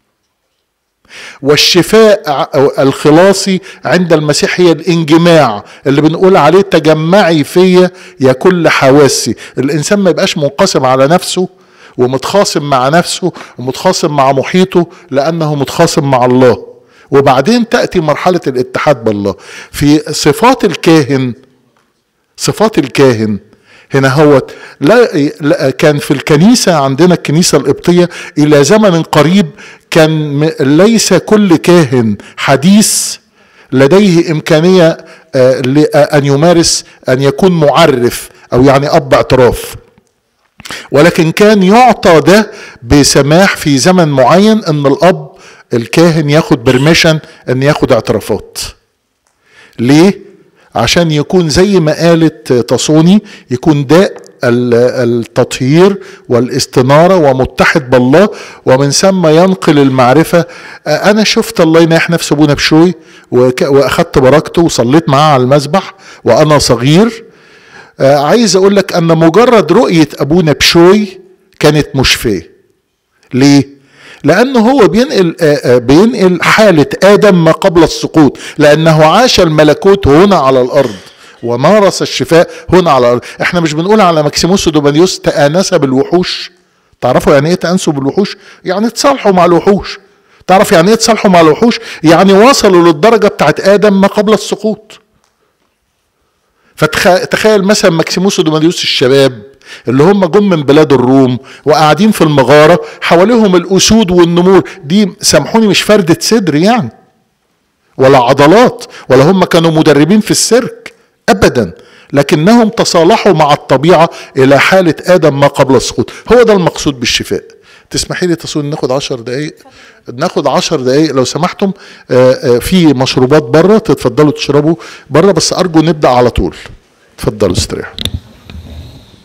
والشفاء الخلاصي عند المسيح هي الانجماع، اللي بنقول عليه تجمعي فيا يا كل حواسي. الانسان ما يبقاش منقسم على نفسه ومتخاصم مع نفسه ومتخاصم مع محيطه، لأنه متخاصم مع الله. وبعدين تأتي مرحلة الاتحاد بالله. في صفات الكاهن، صفات الكاهن هنا هو لا كان في الكنيسة عندنا الكنيسة القبطية إلى زمن قريب كان ليس كل كاهن حديث لديه إمكانية أن يمارس أن يكون معرف أو يعني أب اعتراف، ولكن كان يعطى ده بسماح في زمن معين ان الاب الكاهن ياخد برميشن ان ياخد اعترافات. ليه؟ عشان يكون زي ما قالت تصوني يكون داء التطهير والاستنارة ومتحد بالله، ومن ثم ينقل المعرفة. انا شفت الله يناح نفسه ابونا بشوي واخدت بركته وصليت معاه على المذبح وانا صغير. عايز اقول لك ان مجرد رؤية ابونا بشوي كانت مشفية. ليه؟ لانه هو بينقل بينقل حالة ادم ما قبل السقوط، لانه عاش الملكوت هنا على الارض ومارس الشفاء هنا على الارض. احنا مش بنقول على ماكسيموس ودوبانيوس تآنس بالوحوش. تعرفوا يعني ايه تآنسوا بالوحوش؟ يعني تصالحوا مع الوحوش. تعرف يعني ايه تصالحوا مع الوحوش؟ يعني وصلوا للدرجة بتاعت ادم ما قبل السقوط. فتخيل مثلا ماكسيموس ودوماديوس الشباب اللي هم جم من بلاد الروم وقاعدين في المغارة حواليهم الأسود والنمور، دي سامحوني مش فردة صدر يعني ولا عضلات، ولا هم كانوا مدربين في السيرك أبدا، لكنهم تصالحوا مع الطبيعة إلى حالة آدم ما قبل السقوط. هو ده المقصود بالشفاء. تسمحي لي تصون ناخد عشر دقايق؟ ناخد عشر دقايق لو سمحتم. في مشروبات بره تتفضلوا تشربوا بره، بس أرجو نبدأ على طول. تفضلوا استريحوا.